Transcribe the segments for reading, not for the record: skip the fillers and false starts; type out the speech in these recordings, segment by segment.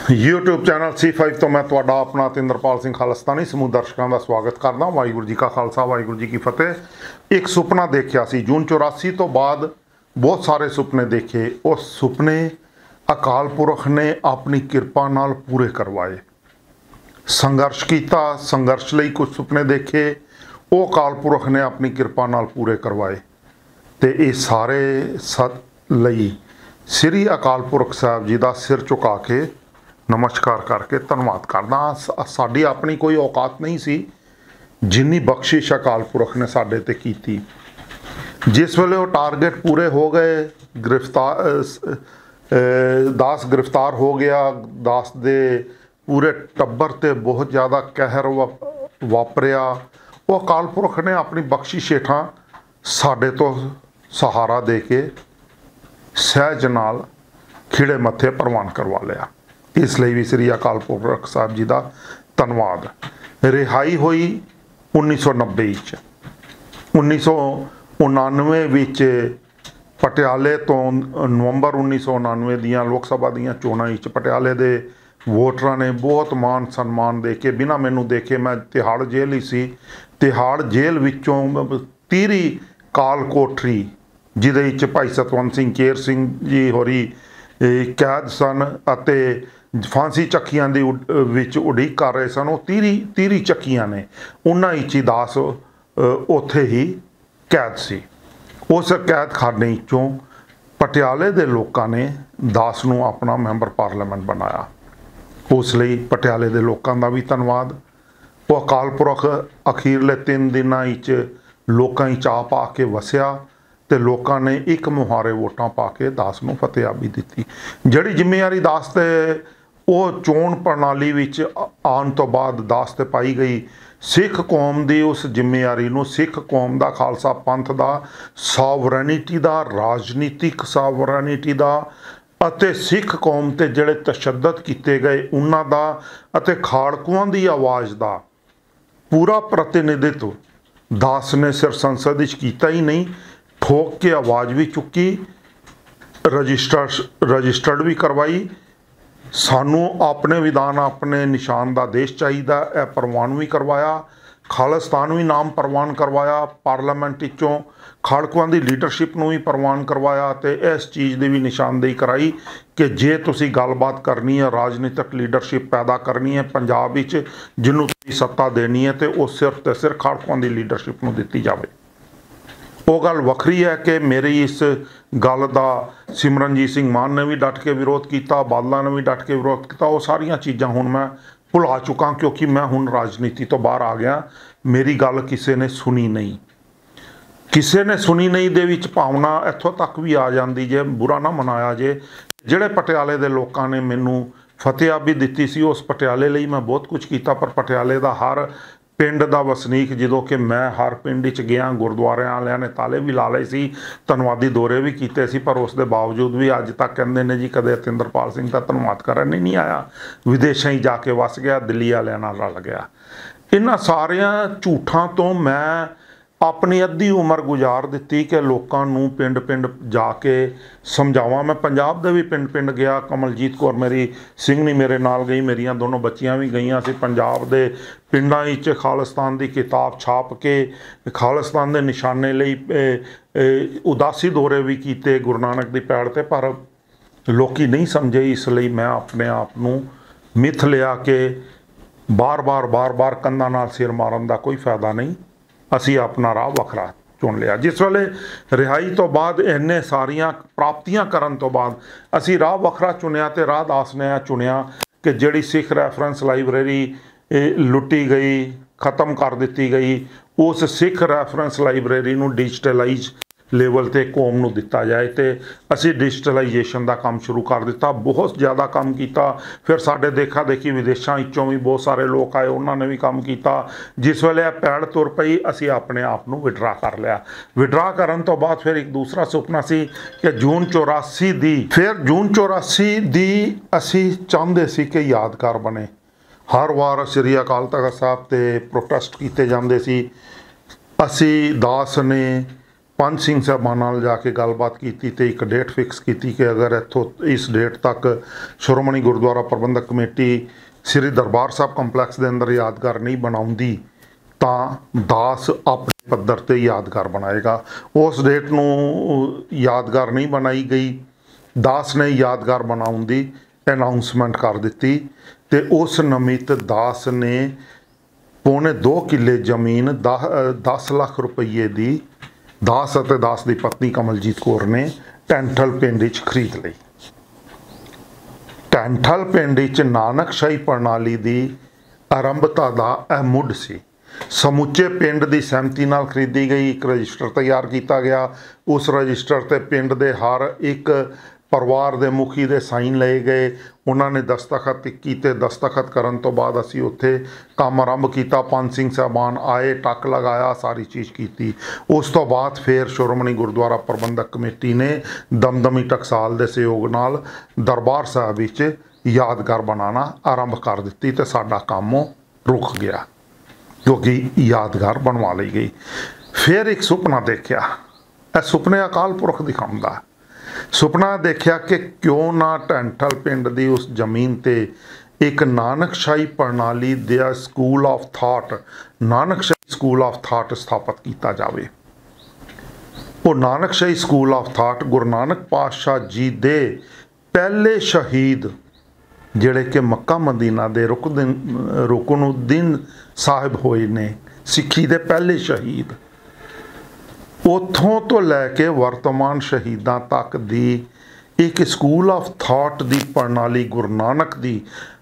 YouTube channel C5 ਤੋਂ ਮੈਂ ਤੁਹਾਡਾ ਆਪਣਾ ਤਿੰਦਰਪਾਲ ਸਿੰਘ ਖਾਲਸਤਾਨੀ ਸਮੂਹ ਦਰਸ਼ਕਾਂ ਦਾ ਸਵਾਗਤ ਕਰਦਾ। ਵਾਹਿਗੁਰੂ ਜੀ ਕਾ ਖਾਲਸਾ, ਵਾਹਿਗੁਰੂ ਜੀ ਕੀ ਫਤਿਹ। ਇੱਕ ਸੁਪਨਾ ਦੇਖਿਆ ਸੀ ਜੂਨ 84 ਤੋਂ ਬਾਅਦ ਬਹੁਤ ਸਾਰੇ ਸੁਪਨੇ ਦੇਖੇ। ਉਹ ਸੁਪਨੇ ਅਕਾਲ ਪੁਰਖ ਨੇ ਆਪਣੀ ਕਿਰਪਾ ਨਾਲ ਪੂਰੇ ਕਰਵਾਏ। ਸੰਘਰਸ਼ ਕੀਤਾ, ਸੰਘਰਸ਼ ਲਈ ਕੁਝ ਸੁਪਨੇ ਦੇਖੇ, ਉਹ ਅਕਾਲ ਪੁਰਖ ਨੇ ਆਪਣੀ ਕਿਰਪਾ ਨਾਲ ਪੂਰੇ ਕਰਵਾਏ। ਤੇ ਇਹ ਸਾਰੇ ਲਈ ਸ੍ਰੀ ਅਕਾਲ ਪੁਰਖ ਸਾਹਿਬ ਜੀ ਦਾ ਸਿਰ ਝੁਕਾ ਕੇ ਨਮਸਕਾਰ ਕਰਕੇ ਧੰਨਵਾਦ ਕਰਦਾ। ਸਾਡੀ ਆਪਣੀ ਕੋਈ ਔਕਾਤ ਨਹੀਂ ਸੀ ਜਿੰਨੀ ਬਖਸ਼ਿਸ਼ ਅਕਾਲ ਪੁਰਖ ਨੇ ਸਾਡੇ ਤੇ ਕੀਤੀ। ਜਿਸ ਵੇਲੇ ਉਹ ਟਾਰਗੇਟ ਪੂਰੇ ਹੋ ਗਏ, ਦਾਸ ਗ੍ਰਿਫਤਾਰ ਹੋ ਗਿਆ, ਦਾਸ ਦੇ ਪੂਰੇ ਟੱਬਰ ਤੇ ਬਹੁਤ ਜ਼ਿਆਦਾ ਕਹਿਰ ਵਾਪਰਿਆ। ਉਹ ਅਕਾਲ ਪੁਰਖ ਨੇ ਆਪਣੀ ਬਖਸ਼ਿਸ਼ ਹੇਠਾਂ ਸਾਡੇ ਤੋਂ ਸਹਾਰਾ ਦੇ ਕੇ ਸਹਿਜ ਨਾਲ ਖਿੜੇ ਮੱਥੇ ਪ੍ਰਵਾਨ ਕਰਵਾ ਲਿਆ। ਇਸ ਲਈ ਵੀ ਸ੍ਰੀ ਅਕਾਲ ਪੁਰਖ ਸਾਹਿਬ ਜੀ ਦਾ ਧੰਨਵਾਦ। ਰਿਹਾਈ ਹੋਈ 1990 ਚ। 1999 ਵਿੱਚ ਪਟਿਆਲੇ ਤੋਂ ਨਵੰਬਰ 1999 ਦੀਆਂ ਲੋਕ ਸਭਾ ਦੀਆਂ ਚੋਣਾਂ ਵਿੱਚ ਪਟਿਆਲੇ ਦੇ ਵੋਟਰਾਂ ਨੇ ਬਹੁਤ ਮਾਣ ਸਨਮਾਨ ਦੇ ਕੇ, ਬਿਨਾਂ ਮੈਨੂੰ ਦੇਖੇ, ਮੈਂ ਤਿਹਾੜ ਜੇਲ੍ਹ ਹੀ ਸੀ, ਤਿਹਾੜ ਜੇਲ੍ਹ ਵਿੱਚੋਂ ਤੀਰੀ ਕਾਲ ਕੋਠਰੀ ਜਿਹਦੇ ਵਿੱਚ ਭਾਈ ਸਤਵੰਤ ਸਿੰਘ ਕੇਰ ਸਿੰਘ ਜੀ ਹੋਰੀ ਕੈਦ ਸਨ ਅਤੇ ਫਾਂਸੀ ਚੱਕੀਆਂ ਦੀ ਵਿੱਚ ਉਡੀਕ ਕਰ ਰਹੇ ਸਨ। ਉਹ ਤੀਰੀ ਚੱਕੀਆਂ ਨੇ, ਉਹਨਾਂ ਵਿੱਚ ਹੀ ਦਾਸ ਉੱਥੇ ਹੀ ਕੈਦ ਸੀ। ਉਸ ਕੈਦਖਾਨੇ ਵਿੱਚੋਂ ਪਟਿਆਲੇ ਦੇ ਲੋਕਾਂ ਨੇ ਦਾਸ ਨੂੰ ਆਪਣਾ ਮੈਂਬਰ ਪਾਰਲੀਮੈਂਟ ਬਣਾਇਆ। ਉਸ ਲਈ ਪਟਿਆਲੇ ਦੇ ਲੋਕਾਂ ਦਾ ਵੀ ਧੰਨਵਾਦ। ਉਹ ਅਕਾਲ ਪੁਰਖ ਅਖੀਰਲੇ 3 ਦਿਨਾਂ ਵਿੱਚ ਲੋਕਾਂ ਵਿੱਚ ਚਾਹ ਪਾ ਕੇ ਵਸਿਆ ਤੇ ਲੋਕਾਂ ਨੇ ਇੱਕ ਮੁਹਾਰੇ ਵੋਟਾਂ ਪਾ ਕੇ ਦਾਸ ਨੂੰ ਫਤਿਹਯਾਬੀ ਦਿੱਤੀ। ਜਿਹੜੀ ਜ਼ਿੰਮੇਵਾਰੀ ਦਾਸ ਤੇ ਉਹ ਚੋਣ ਪ੍ਰਣਾਲੀ ਵਿੱਚ ਆਉਣ ਤੋਂ ਬਾਅਦ ਦਾਸ ਤੇ ਪਾਈ ਗਈ, ਸਿੱਖ ਕੌਮ ਦੀ ਉਸ ਜ਼ਿੰਮੇਵਾਰੀ ਨੂੰ, ਸਿੱਖ ਕੌਮ ਦਾ, ਖਾਲਸਾ ਪੰਥ ਦਾ ਸੋਵਰੈਨਿਟੀ ਦਾ, ਰਾਜਨੀਤਿਕ ਸੋਵਰੈਨਿਟੀ ਦਾ ਅਤੇ ਸਿੱਖ ਕੌਮ ਤੇ ਜਿਹੜੇ ਤਸ਼ੱਦਦ ਕੀਤੇ ਗਏ ਉਹਨਾਂ ਦਾ ਅਤੇ ਖਾੜਕੂਆਂ ਦੀ ਆਵਾਜ਼ ਦਾ ਪੂਰਾ ਪ੍ਰਤੀਨਿਧਿਤਵ ਦਾਸ ਨੇ ਸਿਰਫ ਸੰਸਦ ਵਿੱਚ ਕੀਤਾ ਹੀ ਨਹੀਂ, ਠੋਕ ਕੇ ਆਵਾਜ਼ ਵੀ ਚੁੱਕੀ, ਰਜਿਸਟਰਡ ਵੀ ਕਰਵਾਈ। ਸਾਨੂੰ ਆਪਣੇ ਵਿਧਾਨ, ਆਪਣੇ ਨਿਸ਼ਾਨ ਦਾ ਦੇਸ਼ ਚਾਹੀਦਾ, ਇਹ ਪ੍ਰਵਾਨ ਵੀ ਕਰਵਾਇਆ। ਖਾਲਿਸਤਾਨ ਵੀ ਨਾਮ ਪ੍ਰਵਾਨ ਕਰਵਾਇਆ। ਪਾਰਲੀਮੈਂਟ ਵਿੱਚੋਂ ਖਾੜਕੂਆਂ ਦੀ ਲੀਡਰਸ਼ਿਪ ਨੂੰ ਵੀ ਪ੍ਰਵਾਨ ਕਰਵਾਇਆ ਤੇ ਇਸ ਚੀਜ਼ ਦੀ ਵੀ ਨਿਸ਼ਾਨਦੇਹੀ ਕਰਾਈ ਕਿ ਜੇ ਤੁਸੀਂ ਗੱਲਬਾਤ ਕਰਨੀ ਹੈ, ਰਾਜਨੀਤਿਕ ਲੀਡਰਸ਼ਿਪ ਪੈਦਾ ਕਰਨੀ ਹੈ ਪੰਜਾਬ ਵਿੱਚ, ਜਿਹਨੂੰ ਤੁਸੀਂ ਸੱਤਾ ਦੇਣੀ ਹੈ, ਤੇ ਉਹ ਸਿਰਫ ਤੇ ਸਿਰਫ ਖਾੜਕੂਆਂ ਦੀ ਲੀਡਰਸ਼ਿਪ ਨੂੰ ਦਿੱਤੀ ਜਾਵੇ। ਉਹ ਗੱਲ ਵੱਖਰੀ ਹੈ ਕਿ ਮੇਰੀ ਇਸ ਗੱਲ ਦਾ ਸਿਮਰਨਜੀਤ ਸਿੰਘ ਮਾਨ ਨੇ ਵੀ ਡਟ ਕੇ ਵਿਰੋਧ ਕੀਤਾ, ਬਾਦਲਾਂ ਨੇ ਵੀ ਡਟ ਕੇ ਵਿਰੋਧ ਕੀਤਾ। ਉਹ ਸਾਰੀਆਂ ਚੀਜ਼ਾਂ ਹੁਣ ਮੈਂ ਭੁਲਾ ਚੁੱਕਾ ਕਿਉਂਕਿ ਮੈਂ ਹੁਣ ਰਾਜਨੀਤੀ ਤੋਂ ਬਾਹਰ ਆ ਗਿਆ। ਮੇਰੀ ਗੱਲ ਕਿਸੇ ਨੇ ਸੁਣੀ ਨਹੀਂ, ਕਿਸੇ ਨੇ ਸੁਣੀ ਨਹੀਂ ਦੇ ਵਿੱਚ ਭਾਵਨਾ ਇੱਥੋਂ ਤੱਕ ਵੀ ਆ ਜਾਂਦੀ, ਜੇ ਬੁਰਾ ਨਾ ਮਨਾਇਆ ਜੇ। ਜਿਹੜੇ ਪਟਿਆਲੇ ਦੇ ਲੋਕਾਂ ਨੇ ਮੈਨੂੰ ਫਤਿਹਯਾਬੀ ਦਿੱਤੀ ਸੀ, ਉਸ ਪਟਿਆਲੇ ਲਈ ਮੈਂ ਬਹੁਤ ਕੁਝ ਕੀਤਾ, ਪਰ ਪਟਿਆਲੇ ਦਾ ਹਰ ਪਿੰਡ ਦਾ ਵਸਨੀਕ, ਜਦੋਂ ਕਿ ਮੈਂ ਹਰ ਪਿੰਡ ਵਿੱਚ ਗਿਆ, ਗੁਰਦੁਆਰਿਆਂ ਵਾਲਿਆਂ ਨੇ ਤਾਲੇ ਵੀ ਲਾ ਲਏ ਸੀ, ਧੰਨਵਾਦੀ ਦੌਰੇ ਵੀ ਕੀਤੇ ਸੀ, ਪਰ ਉਸ ਦੇ ਬਾਵਜੂਦ ਵੀ ਅੱਜ ਤੱਕ ਕਹਿੰਦੇ ਨੇ ਜੀ ਕਦੇ ਤਿੰਦਰਪਾਲ ਸਿੰਘ ਦਾ ਧੰਨਵਾਦ ਕਰਨ ਹੀ ਨਹੀਂ ਆਇਆ, ਵਿਦੇਸ਼ਾਂ ਹੀ ਜਾ ਕੇ ਵਸ ਗਿਆ, ਦਿੱਲੀ ਵਾਲਿਆਂ ਨਾਲ ਰਲ ਗਿਆ। ਇਹਨਾਂ ਸਾਰਿਆਂ ਝੂਠਾਂ ਤੋਂ ਮੈਂ ਆਪਣੀ ਅੱਧੀ ਉਮਰ ਗੁਜ਼ਾਰ ਦਿੱਤੀ ਕਿ ਲੋਕਾਂ ਨੂੰ ਪਿੰਡ ਪਿੰਡ ਜਾ ਕੇ ਸਮਝਾਵਾਂ। ਮੈਂ ਪੰਜਾਬ ਦੇ ਵੀ ਪਿੰਡ ਪਿੰਡ ਗਿਆ। ਕਮਲਜੀਤ ਕੌਰ ਮੇਰੀ ਸਿੰਘਣੀ ਮੇਰੇ ਨਾਲ ਗਈ, ਮੇਰੀਆਂ ਦੋਨੋਂ ਬੱਚੀਆਂ ਵੀ ਗਈਆਂ ਸੀ। ਪੰਜਾਬ ਦੇ ਪਿੰਡਾਂ ਵਿੱਚ ਖਾਲਿਸਤਾਨ ਦੀ ਕਿਤਾਬ ਛਾਪ ਕੇ ਖਾਲਿਸਤਾਨ ਦੇ ਨਿਸ਼ਾਨੇ ਲਈ ਉਦਾਸੀ ਦੌਰੇ ਵੀ ਕੀਤੇ ਗੁਰੂ ਨਾਨਕ ਦੀ ਪੈੜ ਤੇ, ਪਰ ਲੋਕੀ ਨਹੀਂ ਸਮਝੇ। ਇਸ ਲਈ ਮੈਂ ਆਪਣੇ ਆਪ ਨੂੰ ਮਿੱਥ ਲਿਆ ਕਿ ਬਾਰ-ਬਾਰ ਕੰਧਾਂ ਨਾਲ ਸਿਰ ਮਾਰਨ ਦਾ ਕੋਈ ਫਾਇਦਾ ਨਹੀਂ, ਅਸੀਂ ਆਪਣਾ ਰਾਹ ਵੱਖਰਾ ਚੁਣ ਲਿਆ। ਜਿਸ ਵੇਲੇ ਰਿਹਾਈ ਤੋਂ ਬਾਅਦ ਇੰਨੇ ਸਾਰੀਆਂ ਪ੍ਰਾਪਤੀਆਂ ਕਰਨ ਤੋਂ ਬਾਅਦ ਅਸੀਂ ਰਾਹ ਵੱਖਰਾ ਚੁਣਿਆ ਤੇ ਰਾਹ ਦਾਸ ਨੇ ਚੁਣਿਆ ਕਿ ਜਿਹੜੀ ਸਿੱਖ ਰੈਫਰੈਂਸ ਲਾਇਬ੍ਰੇਰੀ ਲੁੱਟੀ ਗਈ, ਖ਼ਤਮ ਕਰ ਦਿੱਤੀ ਗਈ, ਉਸ ਸਿੱਖ ਰੈਫਰੈਂਸ ਲਾਇਬ੍ਰੇਰੀ ਨੂੰ ਡਿਜੀਟਲਾਈਜ਼ ਲੈਵਲ ਤੇ ਕੌਮ ਨੂੰ ਦਿੱਤਾ ਜਾਏ ਤੇ ਅਸੀਂ ਡਿਜੀਟਲਾਈਜੇਸ਼ਨ ਦਾ ਕੰਮ ਸ਼ੁਰੂ ਕਰ ਦਿੱਤਾ। ਬਹੁਤ ਜ਼ਿਆਦਾ ਕੰਮ ਕੀਤਾ। ਫਿਰ ਸਾਡੇ ਦੇਖਾ ਦੇਖੀ ਵਿਦੇਸ਼ਾਂ ਵਿੱਚੋਂ ਵੀ ਬਹੁਤ ਸਾਰੇ ਲੋਕ ਆਏ, ਉਹਨਾਂ ਨੇ ਵੀ ਕੰਮ ਕੀਤਾ। ਜਿਸ ਵੇਲੇ ਇਹ ਪੈੜ ਤੁਰ ਪਈ, ਅਸੀਂ ਆਪਣੇ ਆਪ ਨੂੰ ਵਿਡਰਾ ਕਰ ਲਿਆ। ਵਿਡਰਾ ਕਰਨ ਤੋਂ ਬਾਅਦ ਫਿਰ ਇੱਕ ਦੂਸਰਾ ਸੁਪਨਾ ਸੀ ਕਿ ਜੂਨ 84 ਦੀ ਅਸੀਂ ਚਾਹੁੰਦੇ ਸੀ ਕਿ ਯਾਦਗਾਰ ਬਣੇ। ਹਰ ਵਾਰ ਸ੍ਰੀ ਅਕਾਲ ਤਖ਼ਤ ਸਾਹਿਬ ਤੇ ਪ੍ਰੋਟੈਸਟ ਕੀਤੇ ਜਾਂਦੇ ਸੀ। ਅਸੀਂ ਦਾਸ ਨੇ ਪੰਜ ਸਿੰਘ ਸਾਹਿਬਾਨ ਨਾਲ ਜਾ ਕੇ ਗੱਲਬਾਤ ਕੀਤੀ ਤੇ ਇੱਕ ਡੇਟ ਫਿਕਸ ਕੀਤੀ ਕਿ ਅਗਰ ਇੱਥੋਂ ਇਸ ਡੇਟ ਤੱਕ ਸ਼੍ਰੋਮਣੀ ਗੁਰਦੁਆਰਾ ਪ੍ਰਬੰਧਕ ਕਮੇਟੀ ਸ੍ਰੀ ਦਰਬਾਰ ਸਾਹਿਬ ਕੰਪਲੈਕਸ ਦੇ ਅੰਦਰ ਯਾਦਗਾਰ ਨਹੀਂ ਬਣਾਉਂਦੀ ਤਾਂ ਦਾਸ ਆਪਣੇ ਪੱਧਰ ਤੇ ਯਾਦਗਾਰ ਬਣਾਏਗਾ। ਉਸ ਡੇਟ ਨੂੰ ਯਾਦਗਾਰ ਨਹੀਂ ਬਣਾਈ ਗਈ। ਦਾਸ ਨੇ ਯਾਦਗਾਰ ਬਣਾਉਣ ਦੀ ਅਨਾਉਂਸਮੈਂਟ ਕਰ ਦਿੱਤੀ ਤੇ ਉਸ ਨਮਿਤ ਦਾਸ ਨੇ ਪੌਣੇ 2 ਕਿੱਲੇ ਜ਼ਮੀਨ 10 ਲੱਖ ਰੁਪਏ ਦੀ ਦਾਸ ਅਤੇ ਦਾਸ ਦੀ ਪਤਨੀ ਕਮਲਜੀਤ ਕੌਰ ਨੇ ਟੈਂਠਲ ਪਿੰਡ ਵਿੱਚ ਖਰੀਦ ਲਈ। ਟੈਂਠਲ ਪਿੰਡ ਵਿੱਚ ਨਾਨਕਸ਼ਾਹੀ ਪ੍ਰਣਾਲੀ ਦੀ ਆਰੰਭਤਾ ਦਾ ਇਹ ਮੁੱਢ ਸੀ। ਸਮੁੱਚੇ ਪਿੰਡ ਦੀ ਸਹਿਮਤੀ ਨਾਲ ਖਰੀਦੀ ਗਈ। ਇੱਕ ਰਜਿਸਟਰ ਤਿਆਰ ਕੀਤਾ ਗਿਆ। ਉਸ ਰਜਿਸਟਰ ਤੇ ਪਿੰਡ ਦੇ ਹਰ ਇੱਕ ਪਰਿਵਾਰ ਦੇ ਮੁਖੀ ਦੇ ਸਾਈਨ ਲਏ ਗਏ। ਉਹਨਾਂ ਨੇ ਦਸਤਖਤ ਕੀਤੇ। ਦਸਤਖਤ ਕਰਨ ਤੋਂ ਬਾਅਦ ਅਸੀਂ ਉੱਥੇ ਕੰਮ ਆਰੰਭ ਕੀਤਾ। ਪੰਜ ਸਿੰਘ ਸਾਹਿਬਾਨ ਆਏ, ਟੱਕ ਲਗਾਇਆ, ਸਾਰੀ ਚੀਜ਼ ਕੀਤੀ। ਉਸ ਤੋਂ ਬਾਅਦ ਫਿਰ ਸ਼੍ਰੋਮਣੀ ਗੁਰਦੁਆਰਾ ਪ੍ਰਬੰਧਕ ਕਮੇਟੀ ਨੇ ਦਮਦਮੀ ਟਕਸਾਲ ਦੇ ਸਹਿਯੋਗ ਨਾਲ ਦਰਬਾਰ ਸਾਹਿਬ ਵਿੱਚ ਯਾਦਗਾਰ ਬਣਾਉਣਾ ਆਰੰਭ ਕਰ ਦਿੱਤੀ ਤੇ ਸਾਡਾ ਕੰਮ ਰੁਕ ਗਿਆ ਕਿਉਂਕਿ ਯਾਦਗਾਰ ਬਣਵਾ ਲਈ ਗਈ। ਫਿਰ ਇੱਕ ਸੁਪਨਾ ਦੇਖਿਆ। ਇਹ ਸੁਪਨੇ ਅਕਾਲ ਪੁਰਖ ਦਿਖਾਉਂਦਾ। ਸੁਪਨਾ ਦੇਖਿਆ ਕਿ ਕਿਉਂ ਨਾ ਟੈਂਠਲ ਪਿੰਡ ਦੀ ਉਸ ਜ਼ਮੀਨ ਤੇ ਇੱਕ ਨਾਨਕਸ਼ਾਹੀ ਪ੍ਰਣਾਲੀ ਦਾ school of thought, Nanakshahi school of thought ਸਥਾਪਿਤ ਕੀਤਾ ਜਾਵੇ। ਉਹ Nanakshahi school of thought Guru Nanak ਪਾਤਸ਼ਾਹ ਜੀ ਦੇ ਪਹਿਲੇ ਸ਼ਹੀਦ ਜਿਹੜੇ ਕਿ ਮੱਕਾ ਮਦੀਨਾ ਦੇ ਰੁਕਨੁਦੀਨ ਸਾਹਿਬ ਹੋਏ ਨੇ, ਸਿੱਖੀ ਦੇ ਪਹਿਲੇ ਸ਼ਹੀਦ, ਉੱਥੋਂ ਤੋਂ ਲੈ ਕੇ ਵਰਤਮਾਨ ਸ਼ਹੀਦਾਂ ਤੱਕ ਦੀ ਇੱਕ ਸਕੂਲ ਆਫ ਥਾਟ ਦੀ ਪ੍ਰਣਾਲੀ ਗੁਰੂ ਨਾਨਕ ਦੀ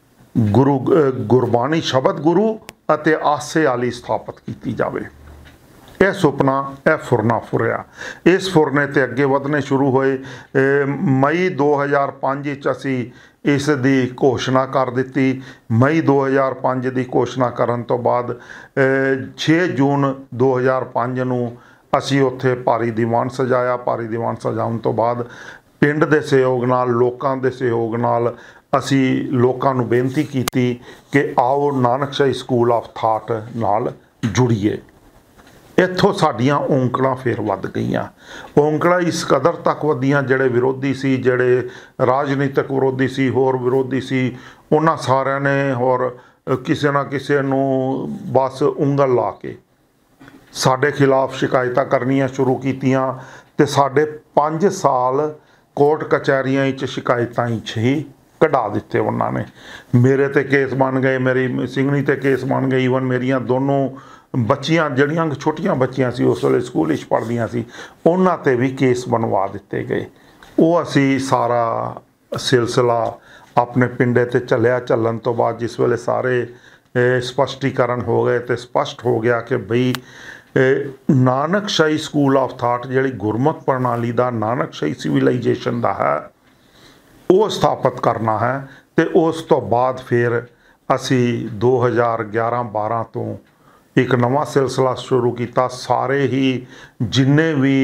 ਗੁਰਬਾਣੀ ਸ਼ਬਦ ਗੁਰੂ ਅਤੇ ਆਸੇ ਵਾਲੀ ਸਥਾਪਿਤ ਕੀਤੀ ਜਾਵੇ। ਇਹ ਸੁਪਨਾ, ਇਹ ਫੁਰਨਾ ਫੁਰਿਆ। ਇਸ ਫੁਰਨੇ ਤੇ ਅੱਗੇ ਵਧਣੇ ਸ਼ੁਰੂ ਹੋਏ। ਮਈ 2005 ਵਿੱਚ ਅਸੀਂ ਇਸ ਦੀ ਘੋਸ਼ਣਾ ਕਰ ਦਿੱਤੀ। ਮਈ 2005 ਦੀ ਘੋਸ਼ਣਾ ਕਰਨ ਤੋਂ ਬਾਅਦ 6 ਜੂਨ 2005 ਨੂੰ ਅਸੀਂ ਉੱਥੇ ਭਾਰੀ ਦੀਵਾਨ ਸਜਾਇਆ। ਭਾਰੀ ਦੀਵਾਨ ਸਜਾਉਣ ਤੋਂ ਬਾਅਦ ਪਿੰਡ ਦੇ ਸਹਿਯੋਗ ਨਾਲ, ਲੋਕਾਂ ਦੇ ਸਹਿਯੋਗ ਨਾਲ ਅਸੀਂ ਲੋਕਾਂ ਨੂੰ ਬੇਨਤੀ ਕੀਤੀ ਕਿ ਆਓ ਨਾਨਕਸ਼ਾਹੀ ਸਕੂਲ ਆਫ ਥਾਟ ਨਾਲ ਜੁੜੀਏ। ਇੱਥੋਂ ਸਾਡੀਆਂ ਔਂਕੜਾਂ ਫਿਰ ਵੱਧ ਗਈਆਂ। ਔਂਕੜਾਂ ਇਸ ਕਦਰ ਤੱਕ ਵਧੀਆਂ, ਜਿਹੜੇ ਵਿਰੋਧੀ ਸੀ, ਜਿਹੜੇ ਰਾਜਨੀਤਿਕ ਵਿਰੋਧੀ ਸੀ, ਹੋਰ ਵਿਰੋਧੀ ਸੀ, ਉਹਨਾਂ ਸਾਰਿਆਂ ਨੇ ਹੋਰ ਕਿਸੇ ਨਾ ਕਿਸੇ ਨੂੰ ਬਸ ਉਂਗਲ ਲਾ ਕੇ ਸਾਡੇ ਖਿਲਾਫ ਸ਼ਿਕਾਇਤਾਂ ਕਰਨੀਆਂ ਸ਼ੁਰੂ ਕੀਤੀਆਂ ਤੇ ਸਾਡੇ 5 ਸਾਲ ਕੋਰਟ ਕਚਹਿਰੀਆਂ ਵਿੱਚ ਸ਼ਿਕਾਇਤਾਂ ਵਿੱਚ ਹੀ ਕਢਾ ਦਿੱਤੇ ਉਹਨਾਂ ਨੇ। ਮੇਰੇ ਤੇ ਕੇਸ ਬਣ ਗਏ, ਮੇਰੀ ਸਿੰਘਣੀ ਤੇ ਕੇਸ ਬਣ ਗਏ। ਈਵਨ ਮੇਰੀਆਂ ਦੋਨੋਂ ਬੱਚੀਆਂ ਜਿਹੜੀਆਂ ਛੋਟੀਆਂ ਬੱਚੀਆਂ ਸੀ, ਉਸ ਵੇਲੇ ਸਕੂਲ ਵਿੱਚ ਪੜ੍ਹਦੀਆਂ ਸੀ, ਉਹਨਾਂ ਤੇ ਵੀ ਕੇਸ ਬਣਵਾ ਦਿੱਤੇ ਗਏ। ਉਹ ਅਸੀਂ ਸਾਰਾ ਸਿਲਸਿਲਾ ਆਪਣੇ ਪਿੰਡੇ ਤੇ ਚੱਲਣ ਤੋਂ ਬਾਅਦ ਜਿਸ ਵੇਲੇ ਸਾਰੇ ਸਪਸ਼ਟੀਕਰਨ ਹੋ ਗਏ ਤੇ ਸਪਸ਼ਟ ਹੋ ਗਿਆ ਕਿ ਬਈ ਨਾਨਕਸ਼ਾਹੀ ਸਕੂਲ ਆਫ ਥਾਟ ਜਿਹੜੀ ਗੁਰਮਤ ਪ੍ਰਣਾਲੀ ਦਾ ਨਾਨਕਸ਼ਾਹੀ ਸਿਵਲਾਈਜੇਸ਼ਨ ਦਾ ਹੈ ਉਹ ਸਥਾਪਿਤ ਕਰਨਾ ਹੈ। ਤੇ ਉਸ ਤੋਂ ਬਾਅਦ ਫਿਰ ਅਸੀਂ 2011-12 ਤੋਂ ਇੱਕ ਨਵਾਂ ਸਿਲਸਿਲਾ ਸ਼ੁਰੂ ਕੀਤਾ। ਸਾਰੇ ਹੀ ਜਿੰਨੇ ਵੀ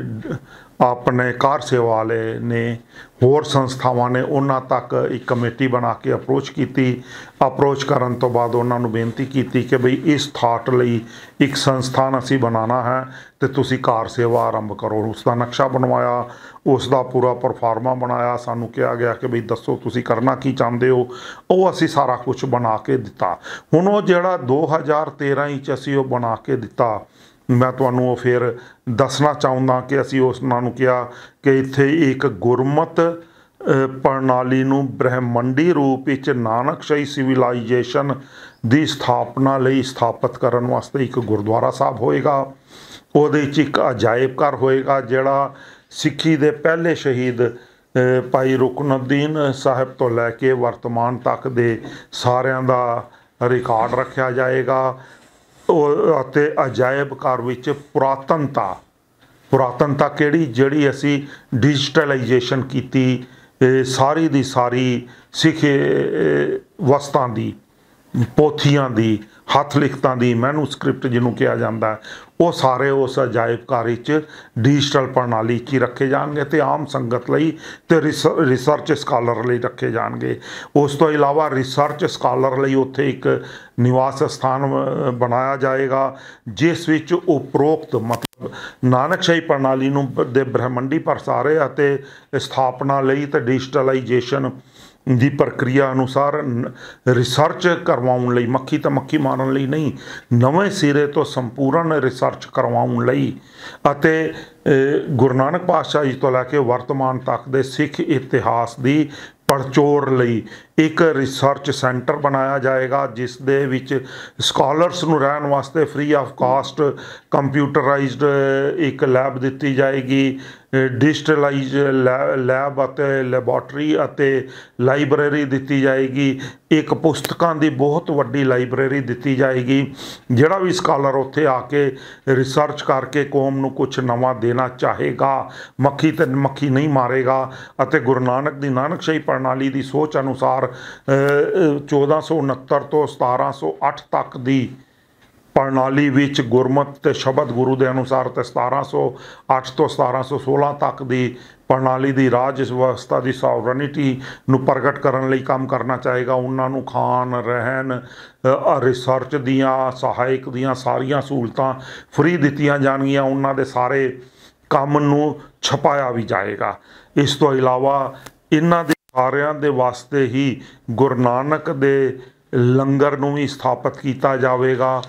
ਆਪਣੇ ਕਾਰ ਸੇਵਾ ਵਾਲੇ ਨੇ, ਹੋਰ ਸੰਸਥਾਵਾਂ ਨੇ, ਉਹਨਾਂ ਤੱਕ ਇੱਕ ਕਮੇਟੀ ਬਣਾ ਕੇ ਅਪਰੋਚ ਕੀਤੀ। ਅਪਰੋਚ ਕਰਨ ਤੋਂ ਬਾਅਦ ਉਹਨਾਂ ਨੂੰ ਬੇਨਤੀ ਕੀਤੀ ਕਿ ਬਈ ਇਸ ਥਾਟ ਲਈ ਇੱਕ ਸੰਸਥਾਨ ਅਸੀਂ ਬਣਾਉਣਾ ਹੈ ਤੇ ਤੁਸੀਂ ਕਾਰ ਸੇਵਾ ਆਰੰਭ ਕਰੋ। ਉਸ ਦਾ ਨਕਸ਼ਾ ਬਣਵਾਇਆ, ਉਸ ਦਾ ਪੂਰਾ ਪਰਫਾਰਮਾ ਬਣਾਇਆ। ਸਾਨੂੰ ਕਿਹਾ ਗਿਆ ਕਿ ਬਈ ਦੱਸੋ ਤੁਸੀਂ ਕਰਨਾ ਕੀ ਚਾਹੁੰਦੇ ਹੋ। ਉਹ ਅਸੀਂ ਸਾਰਾ ਕੁਝ ਬਣਾ ਕੇ ਦਿੱਤਾ। ਹੁਣ ਉਹ ਜਿਹੜਾ 2013 ਵਿੱਚ ਅਸੀਂ ਉਹ ਬਣਾ ਕੇ ਦਿੱਤਾ, ਮੈਂ ਤੁਹਾਨੂੰ ਉਹ ਫਿਰ ਦੱਸਣਾ ਚਾਹੁੰਦਾ ਕਿ ਅਸੀਂ ਉਹਨਾਂ ਨੂੰ ਕਿਹਾ ਕਿ ਇੱਥੇ ਇੱਕ ਗੁਰਮਤ ਪ੍ਰਣਾਲੀ ਨੂੰ ਬ੍ਰਹਿਮੰਡੀ ਰੂਪ ਵਿੱਚ ਨਾਨਕਸ਼ਾਹੀ ਸਿਵਲਾਈਜੇਸ਼ਨ ਦੀ ਸਥਾਪਨਾ ਲਈ ਸਥਾਪਿਤ ਕਰਨ ਵਾਸਤੇ ਇੱਕ ਗੁਰਦੁਆਰਾ ਸਾਹਿਬ ਹੋਏਗਾ। ਉਹਦੇ ਵਿੱਚ ਇੱਕ ਅਜਾਇਬ ਘਰ ਹੋਏਗਾ ਜਿਹੜਾ ਸਿੱਖੀ ਦੇ ਪਹਿਲੇ ਸ਼ਹੀਦ ਭਾਈ ਰੁਕਨੁਦੀਨ ਸਾਹਿਬ ਤੋਂ ਲੈ ਕੇ ਵਰਤਮਾਨ ਤੱਕ ਦੇ ਸਾਰਿਆਂ ਦਾ ਰਿਕਾਰਡ ਰੱਖਿਆ ਜਾਏਗਾ। ਅਤੇ ਅਜਾਇਬ ਘਰ ਵਿੱਚ ਪੁਰਾਤਨਤਾ ਕਿਹੜੀ, ਜਿਹੜੀ ਅਸੀਂ ਡਿਜੀਟਲਾਈਜੇਸ਼ਨ ਕੀਤੀ ਸਾਰੀ ਦੀ ਸਾਰੀ ਸਿੱਖ ਵਸਤਾਂ ਦੀ, ਪੋਥੀਆਂ ਦੀ, ਹੱਥ ਲਿਖਤਾਂ ਦੀ ਮੈਨੂਸਕ੍ਰਿਪਟ ਜਿਹਨੂੰ ਕਿਹਾ ਜਾਂਦਾ, ਉਹ ਸਾਰੇ ਉਸ ਅਜਾਇਬ ਘਰ ਵਿੱਚ ਡਿਜੀਟਲ ਪ੍ਰਣਾਲੀ 'ਚ ਹੀ ਰੱਖੇ ਜਾਣਗੇ ਅਤੇ ਆਮ ਸੰਗਤ ਲਈ ਅਤੇ ਰਿਸਰਚ ਸਕਾਲਰ ਲਈ ਰੱਖੇ ਜਾਣਗੇ। ਉਸ ਤੋਂ ਇਲਾਵਾ ਰਿਸਰਚ ਸਕਾਲਰ ਲਈ ਉੱਥੇ ਇੱਕ ਨਿਵਾਸ ਸਥਾਨ ਬਣਾਇਆ ਜਾਏਗਾ, ਜਿਸ ਵਿੱਚ ਉਪਰੋਕਤ ਮਤਲਬ ਨਾਨਕਸ਼ਾਹੀ ਪ੍ਰਣਾਲੀ ਨੂੰ ਦੇ ਬ੍ਰਹਿਮੰਡੀ ਪ੍ਰਸਾਰੇ ਅਤੇ ਸਥਾਪਨਾ ਲਈ ਅਤੇ ਡਿਜੀਟਲਾਈਜੇਸ਼ਨ ਦੀ ਪ੍ਰਕਿਰਿਆ ਅਨੁਸਾਰ ਰਿਸਰਚ ਕਰਵਾਉਣ ਲਈ, ਮੱਖੀ ਤਾਂ ਮੱਖੀ ਮਾਰਨ ਲਈ ਨਹੀਂ, ਨਵੇਂ ਸਿਰੇ ਤੋਂ ਸੰਪੂਰਨ ਰਿਸਰਚ ਕਰਵਾਉਣ ਲਈ ਅਤੇ ਗੁਰੂ ਨਾਨਕ ਪਾਤਸ਼ਾਹ ਜੀ ਤੋਂ ਲੈ ਕੇ ਵਰਤਮਾਨ ਤੱਕ ਦੇ ਸਿੱਖ ਇਤਿਹਾਸ ਦੀ ਪੜਚੋੜ ਲਈ ਇੱਕ ਰਿਸਰਚ ਸੈਂਟਰ ਬਣਾਇਆ ਜਾਏਗਾ, ਜਿਸ ਦੇ ਵਿੱਚ ਸਕਾਲਰਸ ਨੂੰ ਰਹਿਣ ਵਾਸਤੇ ਫ੍ਰੀ ਆਫ ਕਾਸਟ ਕੰਪਿਊਟਰਾਈਜ਼ਡ ਇੱਕ ਲੈਬ ਦਿੱਤੀ ਜਾਏਗੀ, ਡਿਜੀਟਲਾਈਜ਼ ਲੈਬ ਅਤੇ ਲੈਬੋਰਟਰੀ ਅਤੇ ਲਾਇਬ੍ਰੇਰੀ ਦਿੱਤੀ ਜਾਏਗੀ, ਇੱਕ ਪੁਸਤਕਾਂ ਦੀ ਬਹੁਤ ਵੱਡੀ ਲਾਇਬ੍ਰੇਰੀ ਦਿੱਤੀ ਜਾਏਗੀ। ਜਿਹੜਾ ਵੀ ਸਕਾਲਰ ਉੱਥੇ ਆ ਕੇ ਰਿਸਰਚ ਕਰਕੇ ਕੌਮ ਨੂੰ ਕੁਛ ਨਵਾਂ ਦੇਣਾ ਚਾਹੇਗਾ, ਮੱਖੀ ਤੇ ਮੱਖੀ ਨਹੀਂ ਮਾਰੇਗਾ ਅਤੇ ਗੁਰੂ ਨਾਨਕ ਦੀ ਨਾਨਕਸ਼ਾਹੀ ਪ੍ਰਣਾਲੀ ਦੀ ਸੋਚ ਅਨੁਸਾਰ 1469 ਤੋਂ 1708 ਤੱਕ ਦੀ ਪ੍ਰਣਾਲੀ ਵਿੱਚ ਗੁਰਮਤਿ ਅਤੇ ਸ਼ਬਦ ਗੁਰੂ ਦੇ ਅਨੁਸਾਰ ਅਤੇ 1708 ਤੋਂ 1716 ਤੱਕ ਦੀ ਪ੍ਰਣਾਲੀ ਦੀ ਰਾਜ ਵਿਵਸਥਾ ਦੀ ਸੋਵਰਨਿਟੀ ਨੂੰ ਪ੍ਰਗਟ ਕਰਨ ਲਈ ਕੰਮ ਕਰਨਾ ਚਾਹੇਗਾ। ਉਹਨਾਂ ਨੂੰ ਖਾਣ, ਰਹਿਣ, ਰਿਸਰਚ ਦੀਆਂ, ਸਹਾਇਕ ਦੀਆਂ ਸਾਰੀਆਂ ਸਹੂਲਤਾਂ ਫ੍ਰੀ ਦਿੱਤੀਆਂ ਜਾਣਗੀਆਂ। ਉਹਨਾਂ ਦੇ ਸਾਰੇ ਕੰਮ ਨੂੰ ਛਪਾਇਆ ਵੀ ਜਾਏਗਾ। ਇਸ ਤੋਂ ਇਲਾਵਾ ਇਹਨਾਂ ਦੇ ਸਾਰਿਆਂ ਦੇ ਵਾਸਤੇ ਹੀ ਗੁਰੂ ਨਾਨਕ ਦੇ ਲੰਗਰ ਨੂੰ ਵੀ ਸਥਾਪਿਤ ਕੀਤਾ ਜਾਵੇਗਾ।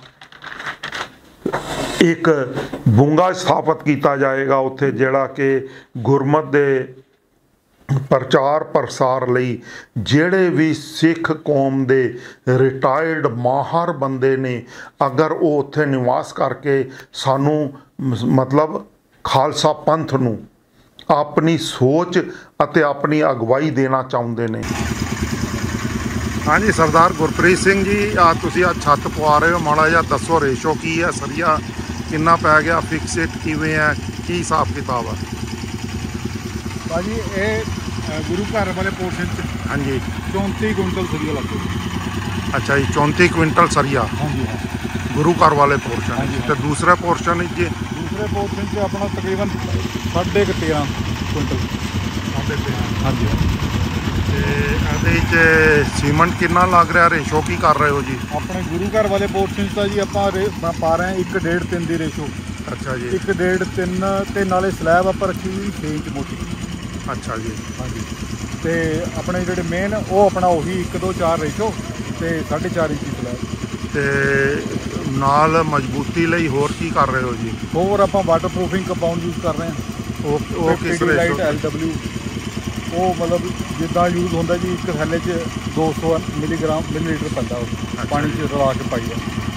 ਇੱਕ ਬੁੰਗਾ ਸਥਾਪਿਤ ਕੀਤਾ ਜਾਏਗਾ ਉੱਥੇ, ਜਿਹੜਾ ਕਿ ਗੁਰਮਤਿ ਦੇ ਪ੍ਰਚਾਰ ਪ੍ਰਸਾਰ ਲਈ ਜਿਹੜੇ ਵੀ ਸਿੱਖ ਕੌਮ ਦੇ ਰਿਟਾਇਰਡ ਮਾਹਰ ਬੰਦੇ ਨੇ, ਅਗਰ ਉਹ ਉੱਥੇ ਨਿਵਾਸ ਕਰਕੇ ਸਾਨੂੰ ਮਤਲਬ ਖਾਲਸਾ ਪੰਥ ਨੂੰ ਆਪਣੀ ਸੋਚ ਅਤੇ ਆਪਣੀ ਅਗਵਾਈ ਦੇਣਾ ਚਾਹੁੰਦੇ ਨੇ। ਹਾਂਜੀ ਸਰਦਾਰ ਗੁਰਪ੍ਰੀਤ ਸਿੰਘ ਜੀ, ਆ ਤੁਸੀਂ ਆ ਛੱਤ ਪਵਾ ਰਹੇ ਹੋ, ਮਾੜਾ ਜਿਹਾ ਦੱਸੋ ਰੇਸ਼ੋ ਕੀ ਹੈ, ਸਰੀਆ ਕਿੰਨਾ ਪੈ ਗਿਆ, ਫਿਕਸਡ ਕਿਵੇਂ ਹੈ, ਕੀ ਹਿਸਾਬ ਕਿਤਾਬ ਹੈ? ਭਾਜੀ ਇਹ ਗੁਰੂ ਘਰ ਵਾਲੇ ਪੋਰਸ਼ਨ 'ਚ ਹਾਂਜੀ 34 ਕੁਇੰਟਲ ਸਰੀਆ ਲੱਗਦਾ। ਅੱਛਾ ਜੀ, 34 ਕੁਇੰਟਲ ਸਰੀਆ ਹਾਂਜੀ ਹਾਂ, ਗੁਰੂ ਘਰ ਵਾਲੇ ਪੋਰਸ਼ਨ ਹਾਂਜੀ। ਤੇ ਦੂਸਰੇ ਪੋਰਸ਼ਨ ਵਿੱਚ ਜੀ? ਦੂਸਰੇ ਪੋਰਸ਼ਨ 'ਚ ਆਪਣਾ ਤਕਰੀਬਨ 13.5 ਕੁਇੰਟਲ। 13.5 ਹਾਂਜੀ ਤੇ ਇਹਦੇ 'ਚ ਸੀਮੈਂਟ ਕਿੰਨਾ ਲੱਗ ਰਿਹਾ, ਰੇਸ਼ੋ ਕੀ ਕਰ ਰਹੇ ਹੋ ਜੀ? ਆਪਣੇ ਗੁਰੂ ਘਰ ਵਾਲੇ ਪੋਰਸ਼ਨ 'ਚ ਤਾਂ ਜੀ ਆਪਾਂ ਪਾ ਰਹੇ ਹਾਂ 1.5 3 ਦੀ ਰੇਸ਼ੋ। ਅੱਛਾ ਜੀ, 1.5 3 ਤੇ ਨਾਲੇ ਸਲੈਬ ਆਪਾਂ ਰੱਖੀ ਹੋਈ 6 ਇੰਚ ਮੋਟੀ। ਅੱਛਾ ਜੀ, ਹਾਂਜੀ, ਤੇ ਆਪਣੇ ਜਿਹੜੇ ਮੇਨ ਉਹ ਆਪਣਾ ਉਹੀ 1 2 4 ਰੇਸ਼ੋ ਤੇ 4.5 ਇੰਚ ਸਲੈਬ। ਤੇ ਨਾਲ ਮਜ਼ਬੂਤੀ ਲਈ ਹੋਰ ਕੀ ਕਰ ਰਹੇ ਹੋ ਜੀ? ਹੋਰ ਆਪਾਂ ਵਾਟਰਪ੍ਰੂਫਿੰਗ ਕੰਪਾਊਂਡ ਯੂਜ਼ ਕਰ ਰਹੇ ਹਾਂ। ਉਹ ਕਿਸ ਰੇਸ਼ੋ? LW ਉਹ ਮਤਲਬ ਜਿੱਦਾਂ ਯੂਜ਼ ਹੁੰਦਾ ਜੀ, ਇੱਕ ਥੈਲੇ 'ਚ 200 ਮਿਲੀਲੀਟਰ ਪੈਂਦਾ, ਉਹ ਪਾਣੀ 'ਚ ਰਲਾ ਕੇ ਪਾਈਦਾ।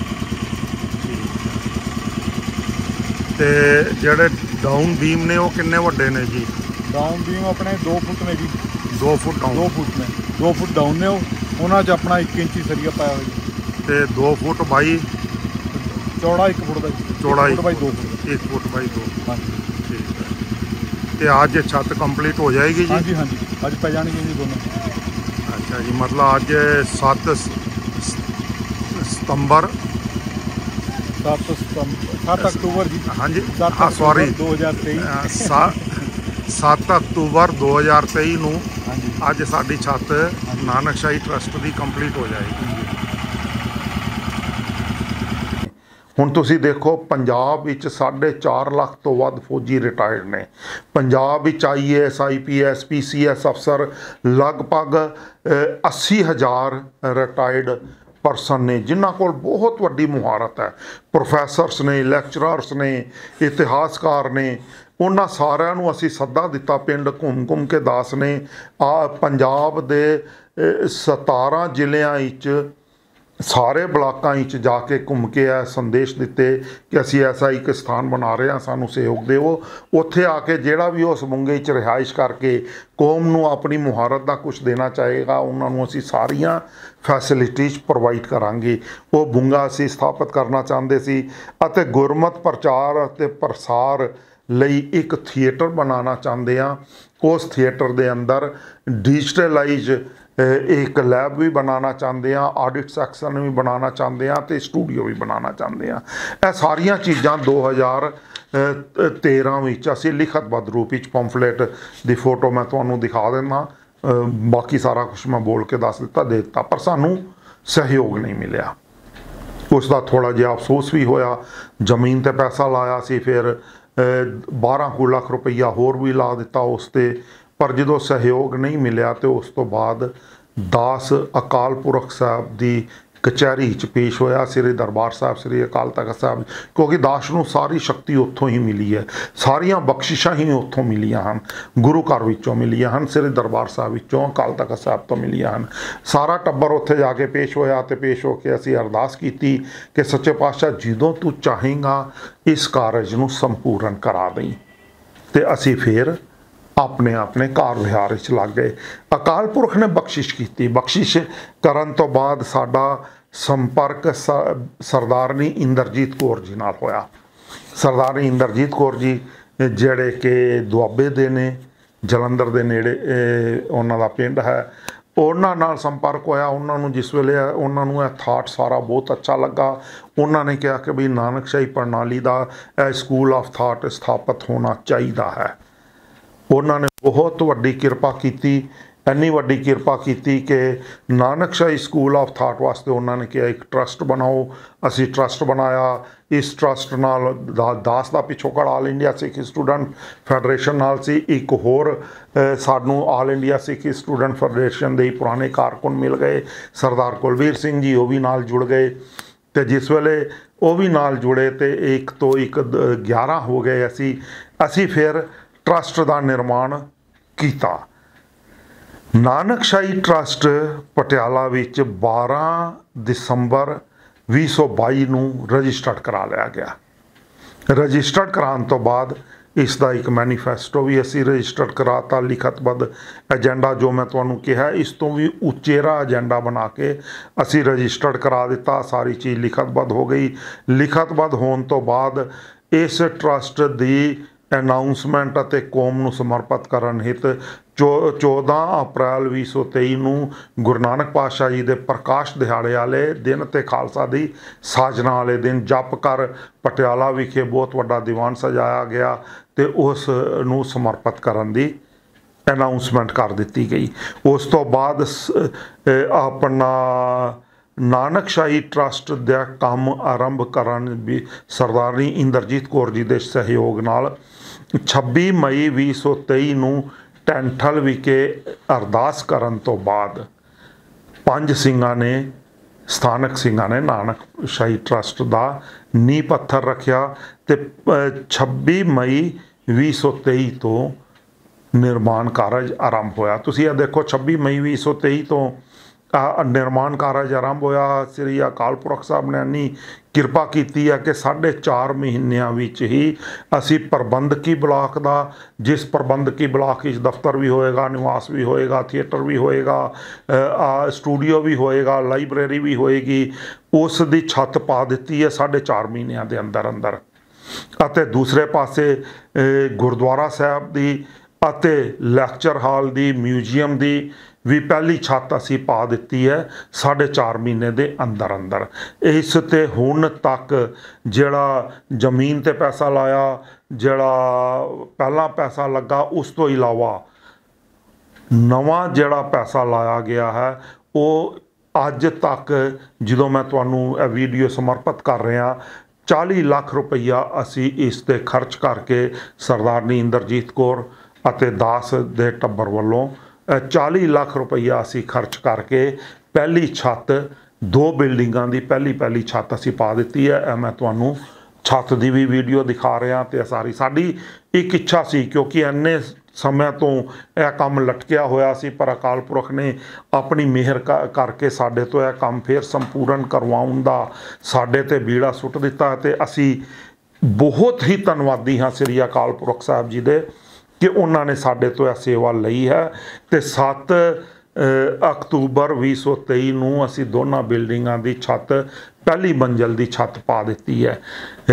ਤੇ ਜਿਹੜੇ ਡਾਊਨ ਬੀਮ ਨੇ ਉਹ ਕਿੰਨੇ ਵੱਡੇ ਨੇ ਜੀ? ਡਾਊਨ ਬੀਮ ਆਪਣੇ 2 ਫੁੱਟ ਨੇ ਜੀ। 2 ਫੁੱਟ ਡਾਊਨ? 2 ਫੁੱਟ ਨੇ, 2 ਫੁੱਟ ਡਾਊਨ ਨੇ ਉਹਨਾਂ 'ਚ ਆਪਣਾ 1 ਇੰਚੀ ਸਰੀਆ ਪਾਇਆ ਹੋਇਆ ਜੀ। ਤੇ 2 ਫੁੱਟ ਬਾਈ ਚੌੜਾ 1 ਫੁੱਟ ਦਾ ਜੀ। ਚੌੜਾ 1 ਫੁੱਟ ਬਾਈ 2 ਫੁੱਟ। 1 ਫੁੱਟ ਬਾਈ 2। ਹਾਂਜੀ ਠੀਕ ਹੈ। ਤੇ ਅੱਜ ਛੱਤ ਕੰਪਲੀਟ ਹੋ ਜਾਏਗੀ ਜੀ? ਹਾਂਜੀ ਹਾਂਜੀ, ਅੱਜ ਪੈ ਜਾਣਗੇ ਜੀ ਦੋਨੋਂ। ਅੱਛਾ ਜੀ, ਮਤਲਬ ਅੱਜ 7 ਸਤੰਬਰ 7 ਅਕਤੂਬਰ ਜੀ। ਹਾਂਜੀ, 7 ਸੌਰੀ 2023। 7 ਅਕਤੂਬਰ 2023 ਨੂੰ ਹਾਂਜੀ, ਅੱਜ ਸਾਡੀ ਛੱਤ ਨਾਨਕਸ਼ਾਹੀ ਟਰਸਟ ਦੀ ਕੰਪਲੀਟ ਹੋ ਜਾਏਗੀ। ਹੁਣ ਤੁਸੀਂ ਦੇਖੋ, ਪੰਜਾਬ ਵਿੱਚ 4.5 ਲੱਖ ਤੋਂ ਵੱਧ ਫੌਜੀ ਰਿਟਾਇਰਡ ਨੇ। ਪੰਜਾਬ ਵਿੱਚ IAS IPS PCS ਅਫਸਰ ਲਗਭਗ 80,000 ਰਿਟਾਇਰਡ ਪਰਸਨ ਨੇ, ਜਿਨ੍ਹਾਂ ਕੋਲ ਬਹੁਤ ਵੱਡੀ ਮੁਹਾਰਤ ਹੈ। ਪ੍ਰੋਫੈਸਰਸ ਨੇ, ਲੈਕਚਰਰਸ ਨੇ, ਇਤਿਹਾਸਕਾਰ ਨੇ। ਉਹਨਾਂ ਸਾਰਿਆਂ ਨੂੰ ਅਸੀਂ ਸੱਦਾ ਦਿੱਤਾ, ਪਿੰਡ ਘੁੰਮ ਕੇ ਦਾਸ ਨੇ ਪੰਜਾਬ ਦੇ 17 ਜ਼ਿਲ੍ਹਿਆਂ ਵਿੱਚ ਸਾਰੇ ਬਲਾਕਾਂ ਵਿੱਚ ਜਾ ਕੇ ਘੁੰਮ ਕੇ ਇਹ ਸੰਦੇਸ਼ ਦਿੱਤੇ ਕਿ ਅਸੀਂ ਐਸਾ ਇੱਕ ਸਥਾਨ ਬਣਾ ਰਹੇ ਹਾਂ, ਸਾਨੂੰ ਸਹਿਯੋਗ ਦਿਓ। ਉੱਥੇ ਆ ਕੇ ਜਿਹੜਾ ਵੀ ਉਸ ਬੁੰਗੇ 'ਚ ਰਿਹਾਇਸ਼ ਕਰਕੇ ਕੌਮ ਨੂੰ ਆਪਣੀ ਮੁਹਾਰਤ ਦਾ ਕੁਛ ਦੇਣਾ ਚਾਹੇਗਾ, ਉਹਨਾਂ ਨੂੰ ਅਸੀਂ ਸਾਰੀਆਂ ਫੈਸਿਲਿਟੀਜ਼ ਪ੍ਰੋਵਾਈਡ ਕਰਾਂਗੇ। ਉਹ ਬੁੰਗਾ ਅਸੀਂ ਸਥਾਪਿਤ ਕਰਨਾ ਚਾਹੁੰਦੇ ਸੀ ਅਤੇ ਗੁਰਮਤਿ ਪ੍ਰਚਾਰ ਅਤੇ ਪ੍ਰਸਾਰ ਲਈ ਇੱਕ ਥੀਏਟਰ ਬਣਾਉਣਾ ਚਾਹੁੰਦੇ ਹਾਂ। ਉਸ ਥੀਏਟਰ ਦੇ ਅੰਦਰ ਡਿਜੀਟਲਾਈਜ਼ एक लैब भी बनाना चाहते हैं, ऑडिट सैक्शन भी बनाना चाहते हैं तो स्टूडियो भी बनाना चाहते हैं। यह सारिया चीज़ां 2013 ਵਿੱਚ ਅਸੀਂ ਲਿਖਤਬੱਧ रूप ਵਿੱਚ पंफलेट की फोटो मैं ਤੁਹਾਨੂੰ दिखा देना, बाकी सारा कुछ मैं बोल के दस दिता दे दिता, पर सानू सहयोग नहीं मिलिया। उसका थोड़ा जिहा अफसोस भी होया। जमीन ते पैसा लाया सी, फिर 12 लाख रुपया होर भी ला दिता उस ते, पर जो सहयोग नहीं मिलिया तो उस तो बाद दास अकाल पुरख साहब की कचहरी च पेश होया, श्री दरबार साहब श्री अकाल तख्त साहब, क्योंकि दास नूं सारी शक्ति उत्थों ही मिली है, सारिया बख्शिशां ही उत्थों मिलियां हैं, गुरु घर विचों मिलियां हैं, श्री दरबार साहब विचों अकाल तख्त साहब तो मिलियां हैं। सारा टब्बर उत्थे जाके पेश होया तो पेश होके असीं अरदास कीती कि सच्चे पातशाह जदों तू चाहेगा इस कारज नूं संपूर्ण करा दई, ते असीं फिर अपने अपने कार विहार च लग गए। अकाल पुरख ने बख्शिश की, बख्शिश करन तो बाद साडा संपर्क सरदारनी इंद्रजीत कौर जी नाल होया। सरदारनी इंद्रजीत कौर जी ਜਿਹੜੇ कि दुआबे दे ने, जलंधर दे नेड़े उन्हां दा पिंड है, उन्हां नाल संपर्क होया। उन्हां नूं जिस वेले उन्हां नूं यह थाट सारा बहुत अच्छा लगा, उन्हां ने कहा कि भी नानकशाही प्रणाली दा स्कूल ऑफ थाट स्थापित होना चाहिए है। उन्होंने बहुत वड्डी किरपा की, इन्नी वड्डी किरपा की कि नानकशाही स्कूल ऑफ थाट वास्ते उन्होंने कहा एक ट्रस्ट बनाओ। असी ट्रस्ट बनाया। इस ट्रस्ट नाल दास का पिछोकड़ all India Sikh student federation नाल सी, एक होर सानू all India Sikh student federation के पुराने कारकुन मिल गए, सरदार कुलवीर सिंह जी, वो भी नाल जुड़ गए। तो जिस वेले वो भी नाल जुड़े तो एक तो एक 11 हो गए। असी फिर ट्रस्ट का निर्माण किया। नानकशाही ट्रस्ट पटियाला विच 12 दिसंबर 2022 नूं रजिस्टर्ड करा लिया गया। रजिस्टर्ड कराने तो बाद इसका एक मैनीफेस्टो भी असी रजिस्टर्ड कराता, लिखतबद्ध एजेंडा जो मैं तुहानूं कहा, इस तो भी उचेरा एजेंडा बना के असी रजिस्टर्ड करा दिता। सारी चीज़ लिखतबद्ध हो गई। लिखतबद्ध होने तो बाद इस ट्रस्ट की अनाउंसमेंट ਅਤੇ कौम ਨੂੰ समर्पित ਕਰਨ ਹਿਤ 14 अप्रैल 2023 ਨੂੰ गुरु नानक पातशाह जी के प्रकाश दिहाड़े वाले दिन ते खालसा की साजना वाले दिन जप कर पटियाला विखे बहुत वड्डा दीवान सजाया गया तो उस नूं समर्पित करन दी अनाउंसमेंट कर दी गई। उस तो बाद अपना नानकशाही ट्रस्ट का काम आरंभ करन भी सरदारनी इंद्रजीत कौर जी के सहयोग नाल 26 मई 2023 ਨੂੰ टैंठल विखे अरदास करन तो बाद 5 ਸਿੰਘਾਂ ने ਸਥਾਨਕ ਸਿੰਘਾਂ ने नानकशाही ट्रस्ट का नींह पत्थर रखा तो 26 मई 2023 तो निर्माण कारज आरंभ होया। तुसीं ये देखो 26 मई 2023 तो निर्माण कारज आरंभ होया। श्री अकाल पुरख साहब ने इन्नी किरपा की है कि 4.5 महीनों ही असी प्रबंधकी ब्लॉक का, जिस प्रबंधकी ब्लॉक इस दफ्तर भी होएगा, निवास भी होएगा, थिएटर भी होएगा, स्टूडियो भी होएगा, लाइब्रेरी भी होएगी, उस दी छत पा दी है 4.5 महीनों के अंदर अंदर। अते दूसरे पासे गुरुद्वारा साहब की अते लैक्चर हाल की, म्यूजियम की भी पहली छत असी पा दी है 4.5 महीने के अंदर अंदर। इस ते हुण तक जिहड़ा जमीन ते पैसा लाया, जिहड़ा पहला पैसा लगा, उस तो इलावा नवा जिहड़ा पैसा लाया गया है वो अज तक जो मैं तुहानूं वीडियो समर्पित कर रहा 40 लाख रुपया असी इस ते खर्च करके सरदारनी इंद्रजीत कौर अते दास दे टब्बर वालों 40 लाख रुपया असी खर्च करके पहली छत 2 बिल्डिंगां की पहली छत असी पा दी है। मैं तुहानूं छत की भी वीडियो दिखा रहा तो सारी एक इच्छा सी, क्योंकि इन्ने समय तो यह काम लटकिया होया सी, पर अकाल पुरख ने अपनी मेहर करके साडे तो यह काम फिर संपूर्ण करवाउण दा साडे ते बीड़ा सुट दिता। ते असी बहुत ही धन्नवादी हाँ श्री अकाल पुरख साहब जी दे कि उन्होंने साडे तो यह सेवा लई है। तो 7 ਅਕਤੂਬਰ 2023 ਨੂੰ ਅਸੀਂ ਦੋਨਾਂ ਬਿਲਡਿੰਗਾਂ ਦੀ ਛੱਤ ਪਹਿਲੀ ਮੰਜ਼ਲ ਦੀ ਛੱਤ ਪਾ ਦਿੱਤੀ ਹੈ।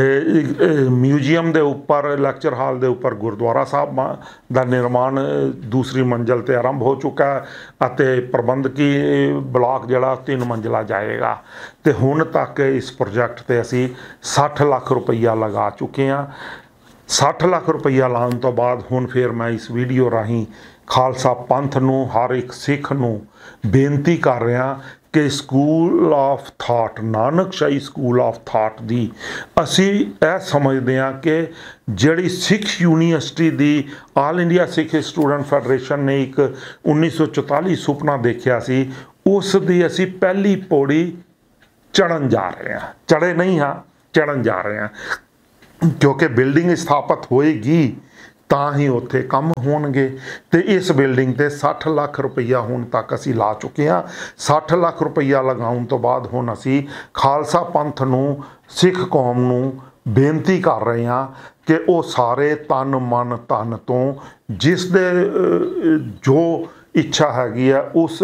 ਮਿਊਜ਼ੀਅਮ ਦੇ ਉੱਪਰ, ਲੈਕਚਰ ਹਾਲ ਦੇ ਉੱਪਰ ਗੁਰਦੁਆਰਾ ਸਾਹਿਬ ਦਾ ਨਿਰਮਾਣ ਦੂਸਰੀ ਮੰਜ਼ਲ ਤੇ ਆਰੰਭ ਹੋ ਚੁੱਕਾ ਹੈ ਅਤੇ ਪ੍ਰਬੰਧਕੀ ਬਲਾਕ ਜਿਹੜਾ 3 ਮੰਜ਼ਲਾ ਜਾਏਗਾ। ਤੇ ਹੁਣ ਤੱਕ ਇਸ ਪ੍ਰੋਜੈਕਟ ਤੇ ਅਸੀਂ 60 ਲੱਖ ਰੁਪਈਆ ਲਗਾ ਚੁੱਕੇ ਹਾਂ। 60 ਲੱਖ ਰੁਪਈਆ ਲਾਉਣ ਤੋਂ ਬਾਅਦ ਹੁਣ ਫਿਰ ਮੈਂ ਇਸ ਵੀਡੀਓ ਰਾਹੀਂ ਖਾਲਸਾ ਪੰਥ ਨੂੰ, ਹਰ ਇੱਕ ਸਿੱਖ ਨੂੰ ਬੇਨਤੀ ਕਰ ਰਿਹਾ ਕਿ school of thought, Nanakshahi school of thought ਦੀ ਅਸੀਂ ਇਹ ਸਮਝਦੇ ਹਾਂ ਕਿ ਜਿਹੜੀ ਸਿੱਖ ਯੂਨੀਵਰਸਿਟੀ ਦੀ all India Sikh student federation ਨੇ ਇੱਕ 1944 ਸੁਪਨਾ ਦੇਖਿਆ ਸੀ, ਉਸ ਦੀ ਅਸੀਂ ਪਹਿਲੀ ਪੌੜੀ ਚੜ੍ਹਨ ਜਾ ਰਹੇ ਹਾਂ। ਚੜ੍ਹੇ ਨਹੀਂ ਹਾਂ, ਚੜ੍ਹਨ ਜਾ ਰਹੇ ਹਾਂ, ਕਿਉਂਕਿ ਬਿਲਡਿੰਗ ਸਥਾਪਿਤ ਹੋਏਗੀ ਤਾਂ ਹੀ ਉੱਥੇ ਕੰਮ ਹੋਣਗੇ। ਤੇ ਇਸ ਬਿਲਡਿੰਗ ਤੇ 60 ਲੱਖ ਰੁਪਈਆ ਹੁਣ ਤੱਕ ਅਸੀਂ ਲਾ ਚੁੱਕੇ ਹਾਂ। 60 ਲੱਖ ਰੁਪਈਆ ਲਗਾਉਣ ਤੋਂ ਬਾਅਦ ਹੁਣ ਅਸੀਂ ਖਾਲਸਾ ਪੰਥ ਨੂੰ, ਸਿੱਖ ਕੌਮ ਨੂੰ ਬੇਨਤੀ ਕਰ ਰਹੇ ਹਾਂ ਕਿ ਉਹ ਸਾਰੇ ਤਨ ਮਨ ਧਨ ਤੋਂ ਜਿਸ ਦੇ ਜੋ ਇੱਛਾ ਹੈਗੀ ਹੈ ਉਸ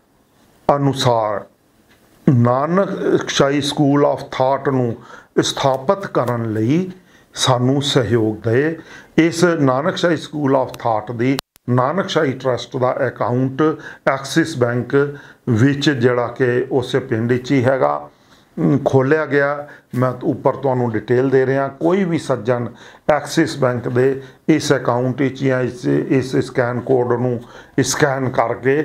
ਅਨੁਸਾਰ ਨਾਨਕਸ਼ਾਹੀ ਸਕੂਲ ਆਫ ਥਾਟ ਨੂੰ ਸਥਾਪਿਤ ਕਰਨ ਲਈ ਸਾਨੂੰ ਸਹਿਯੋਗ ਦੇ। ਇਸ ਨਾਨਕਸ਼ਾਹੀ ਸਕੂਲ ਆਫ ਥਾਟ ਦੀ ਨਾਨਕਸ਼ਾਹੀ ਟਰਸਟ ਦਾ ਅਕਾਊਂਟ ਐਕਸਿਸ ਬੈਂਕ ਵਿੱਚ, ਜਿਹੜਾ ਕਿ ਉਸੇ ਪਿੰਡ ਵਿੱਚ ਹੀ ਹੈਗਾ, ਖੋਲ੍ਹਿਆ ਗਿਆ। ਮੈਂ ਉੱਪਰ ਤੁਹਾਨੂੰ ਡਿਟੇਲ ਦੇ ਰਿਹਾ। ਕੋਈ ਵੀ ਸੱਜਣ ਐਕਸਿਸ ਬੈਂਕ ਦੇ ਇਸ ਅਕਾਊਂਟ ਵਿੱਚ ਜਾਂ ਇਸ ਸਕੈਨ ਕੋਡ ਨੂੰ ਸਕੈਨ ਕਰਕੇ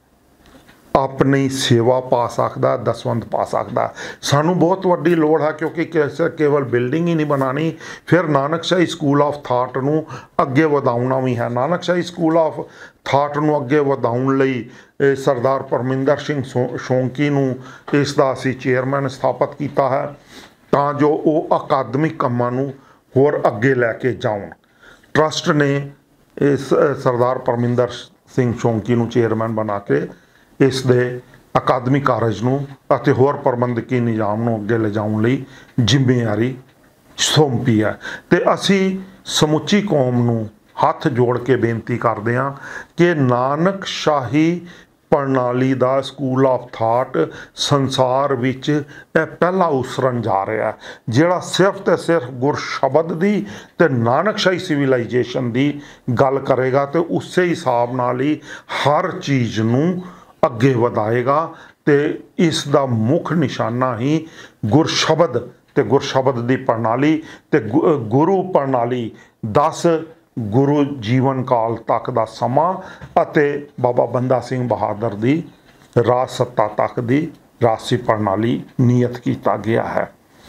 ਆਪਣੀ ਸੇਵਾ ਪਾ ਸਕਦਾ, ਦਸਵੰਧ ਪਾ ਸਕਦਾ। ਸਾਨੂੰ ਬਹੁਤ ਵੱਡੀ ਲੋੜ ਹੈ, ਕਿਉਂਕਿ ਕੇਵਲ ਬਿਲਡਿੰਗ ਹੀ ਨਹੀਂ ਬਣਾਉਣੀ, ਫਿਰ ਨਾਨਕਸ਼ਾਹੀ ਸਕੂਲ ਆਫ ਥਾਟ ਨੂੰ ਅੱਗੇ ਵਧਾਉਣਾ ਵੀ ਹੈ। ਨਾਨਕਸ਼ਾਹੀ ਸਕੂਲ ਆਫ ਥਾਟ ਨੂੰ ਅੱਗੇ ਵਧਾਉਣ ਲਈ ਸਰਦਾਰ ਪਰਮਿੰਦਰ ਸਿੰਘ ਸ਼ੌਂਕੀ ਨੂੰ ਇਸ ਦਾ ਅਸੀਂ ਚੇਅਰਮੈਨ ਸਥਾਪਿਤ ਕੀਤਾ ਹੈ, ਤਾਂ ਜੋ ਉਹ ਅਕਾਦਮਿਕ ਕੰਮਾਂ ਨੂੰ ਹੋਰ ਅੱਗੇ ਲੈ ਕੇ ਜਾਣ। ਟਰਸਟ ਨੇ ਇਸ ਸਰਦਾਰ ਪਰਮਿੰਦਰ ਸਿੰਘ ਸ਼ੌਂਕੀ ਨੂੰ ਚੇਅਰਮੈਨ ਬਣਾ ਕੇ ਇਸ ਦੇ ਅਕਾਦਮਿਕ ਕਾਰਜ ਨੂੰ ਅਤੇ ਹੋਰ ਪ੍ਰਬੰਧਕੀ ਨਿਜ਼ਾਮ ਨੂੰ ਅੱਗੇ ਲਿਜਾਉਣ ਲਈ ਜ਼ਿੰਮੇਵਾਰੀ ਸੌਂਪੀ ਹੈ। ਤੇ ਅਸੀਂ ਸਮੁੱਚੀ ਕੌਮ ਨੂੰ ਹੱਥ ਜੋੜ ਕੇ ਬੇਨਤੀ ਕਰਦੇ ਹਾਂ ਕਿ ਨਾਨਕਸ਼ਾਹੀ ਪ੍ਰਣਾਲੀ ਦਾ ਸਕੂਲ ਆਫ ਥਾਟ ਸੰਸਾਰ ਵਿੱਚ ਇਹ ਪਹਿਲਾ ਉਸਰਨ ਜਾ ਰਿਹਾ, ਜਿਹੜਾ ਸਿਰਫ ਤੇ ਸਿਰਫ ਗੁਰਸ਼ਬਦ ਦੀ ਤੇ ਨਾਨਕਸ਼ਾਹੀ ਸਿਵਲਾਈਜੇਸ਼ਨ ਦੀ ਗੱਲ ਕਰੇਗਾ ਤੇ ਉਸੇ ਹਿਸਾਬ ਨਾਲ ਹੀ ਹਰ ਚੀਜ਼ ਨੂੰ ਅੱਗੇ ਵਧਾਏਗਾ। ਤੇ ਇਸ ਦਾ ਮੁੱਖ ਨਿਸ਼ਾਨਾ ਹੀ ਗੁਰਸ਼ਬਦ ਤੇ ਗੁਰਸ਼ਬਦ ਦੀ ਪ੍ਰਣਾਲੀ ਤੇ ਗੁਰੂ ਪ੍ਰਣਾਲੀ 10 ਗੁਰੂ ਜੀਵਨ ਕਾਲ ਤੱਕ ਦਾ ਸਮਾਂ ਅਤੇ ਬਾਬਾ ਬੰਦਾ ਸਿੰਘ ਬਹਾਦਰ ਦੀ ਰਾਜ ਸੱਤਾ ਤੱਕ ਦੀ ਰਾਜਸੀ ਪ੍ਰਣਾਲੀ ਨਿਯਤ ਕੀਤਾ ਗਿਆ ਹੈ।